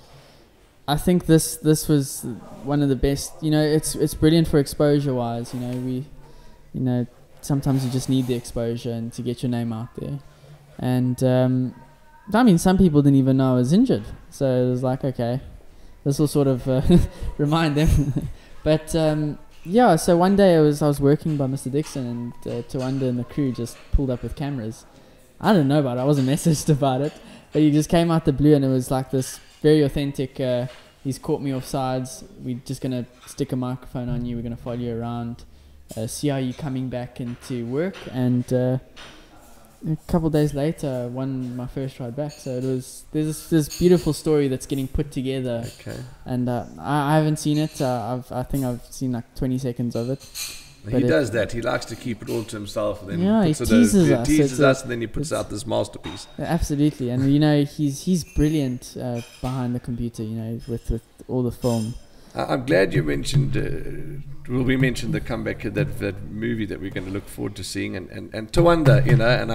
I think this was one of the best. You know, it's brilliant for exposure wise. You know, sometimes you just need the exposure and to get your name out there. And I mean, some people didn't even know I was injured, so it was like, okay, this will sort of remind them. But so one day I was working by Mr. Dixon, and Tawanda and the crew just pulled up with cameras. I didn't know about it. I wasn't messaged about it, but he just came out the blue, and it was like this very authentic. He's caught me off sides. We're just gonna stick a microphone on you. We're gonna follow you around, see how you're coming back into work. And a couple of days later, I won my first ride back. So there's this beautiful story that's getting put together. Okay. And I haven't seen it. I think I've seen like 20 seconds of it. He does that. He likes to keep it all to himself. And then he teases us. He teases us, and then he puts out this masterpiece. Absolutely, and you know he's brilliant behind the computer. You know, with all the film. I'm glad you mentioned. We mentioned the Comeback Kid, that movie that we're going to look forward to seeing, and Tawanda, you know, and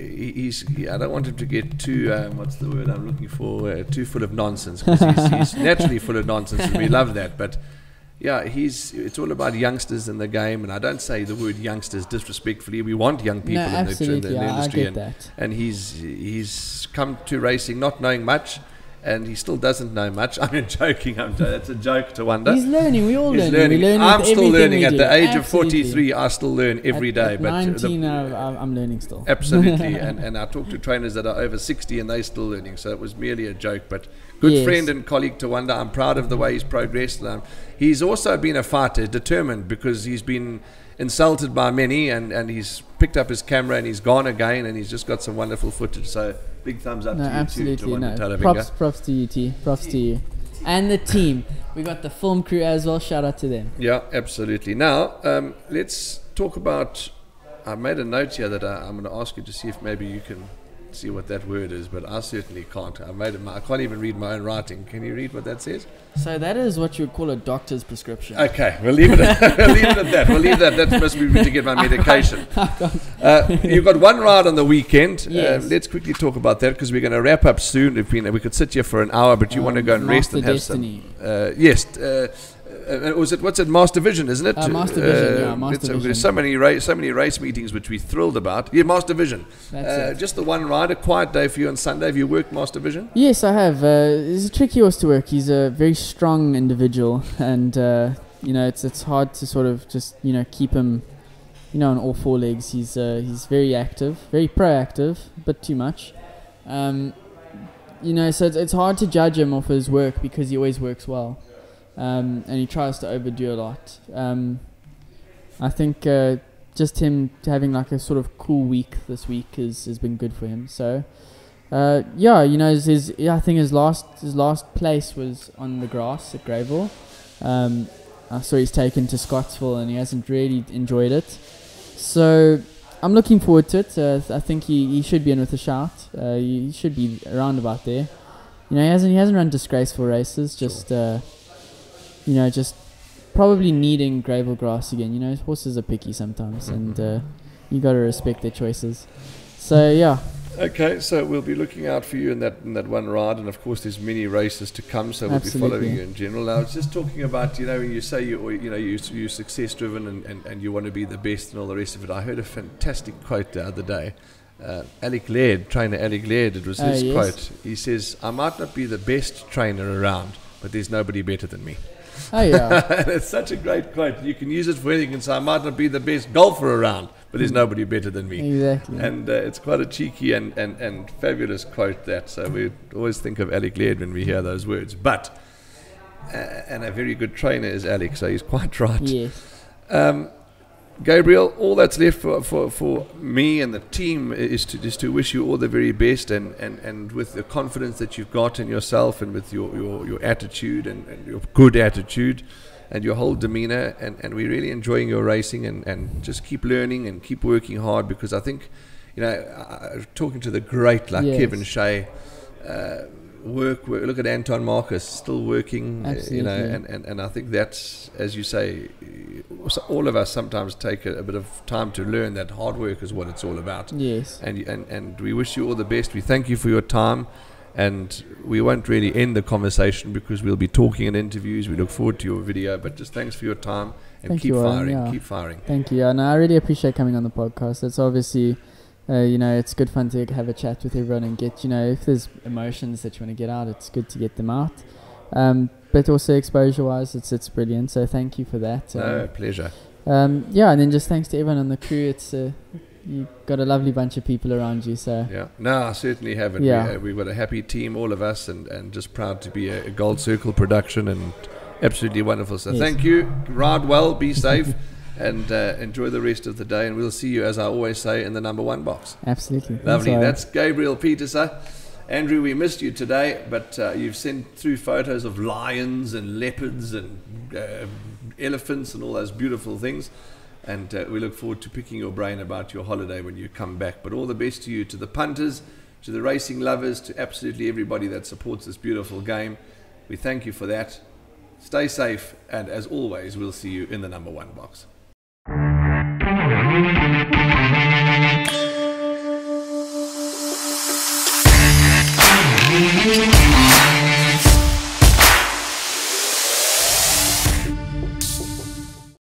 I don't want him to get too what's the word I'm looking for? Too full of nonsense, because he's naturally full of nonsense, and we love that, but. yeah, it's all about youngsters in the game, and I don't say the word youngsters disrespectfully. We want young people in the industry, I get that. and he's come to racing not knowing much, and he still doesn't know much. I'm joking. That's a joke to wonder. He's learning. We all He's learning. learning. I'm still learning. At the age of 43, I still learn every day. At but 19, I'm learning still. Absolutely. and I talk to trainers that are over 60 and they're still learning. So it was merely a joke. But good friend and colleague to wonder. I'm proud of the way he's progressed. He's also been a fighter, determined, because he's been insulted by many, and he's picked up his camera and he's gone again, and he's just got some wonderful footage. So big thumbs up to you. Absolutely. To props to you, T. Props to you. And the team. We got the film crew as well. Shout out to them. Yeah, absolutely. Now, let's talk about, I made a note here that I'm going to ask you to see if maybe you can see what that word is, but I certainly can't. I can't even read my own writing. Can you read what that says? So that is what you would call a doctor's prescription. Okay, we'll leave it at that. We'll leave that. That must be to get my medication. You've got one ride on the weekend. Yes. Let's quickly talk about that, because we're going to wrap up soon. We could sit here for an hour, but you want to go and rest and have Destiny. some. Yes. What's it? Master Vision, isn't it? Master Vision, Master Vision. There's so many race meetings which we're thrilled about. Yeah, Master Vision. That's it. Just the one ride, a quiet day for you on Sunday. Have you worked Master Vision? Yes, I have. He's a tricky horse to work. He's a very strong individual, and it's hard to sort of just keep him, on all four legs. He's very active, very proactive, but too much. So it's hard to judge him off his work, because he always works well. And he tries to overdo a lot. I think just him having like a sort of cool week this week has been good for him. So I think his last place was on the grass at Gabriell. I saw he's taken to Scottsville and he hasn't really enjoyed it. So I'm looking forward to it. I think he should be in with a shout. He should be around about there. He hasn't run disgraceful races. Just just probably needing Gabriell grass again. Horses are picky sometimes, and you got to respect their choices. So yeah. Okay, so we'll be looking out for you in that one ride, and of course there's many races to come, so we'll be following you in general. Now, I was just talking about when you say you're success driven and you want to be the best and all the rest of it. I heard a fantastic quote the other day. Trainer Alec Laird, it was his quote. He says, "I might not be the best trainer around, but there's nobody better than me." Oh yeah. And it's such a great quote. You can use it for anything. You can say, "I might not be the best golfer around, but there's nobody better than me." Exactly. And it's quite a cheeky and fabulous quote, that. So we always think of Alec Laird when we hear those words. But and a very good trainer is Alec, so he's quite right. Yes. Gabriell, all that's left for me and the team is to wish you all the very best, and with the confidence that you've got in yourself, and with your attitude and your good attitude and your whole demeanor, and we're really enjoying your racing, and just keep learning and keep working hard, because I think, talking to the great like Kevin Shea, work. Look at Anton Marcus, still working. Absolutely. And I think that's, as you say, all of us sometimes take a bit of time to learn that hard work is what it's all about. Yes. And we wish you all the best. We thank you for your time, and we won't really end the conversation because we'll be talking in interviews. We look forward to your video, but just thanks for your time, and keep firing. Keep firing. Thank you. And I really appreciate coming on the podcast. It's obviously. It's good fun to have a chat with everyone and get, if there's emotions that you want to get out, it's good to get them out. But also exposure-wise, it's brilliant. So thank you for that. No, pleasure. And then just thanks to everyone on the crew. It's you've got a lovely bunch of people around you. So yeah, no, I certainly haven't. Yeah. We've got a happy team, all of us, and just proud to be a Gold Circle production, and absolutely wonderful. So thank you. Ride well, be safe. And enjoy the rest of the day, and we'll see you, as I always say, in the number one box. Absolutely. Lovely. That's Gabriell Pieterse. Andrew, we missed you today, but you've sent through photos of lions and leopards and elephants and all those beautiful things, and we look forward to picking your brain about your holiday when you come back. But all the best to you, to the punters, to the racing lovers, to absolutely everybody that supports this beautiful game. We thank you for that. Stay safe, and as always, we'll see you in the number one box. Thank you.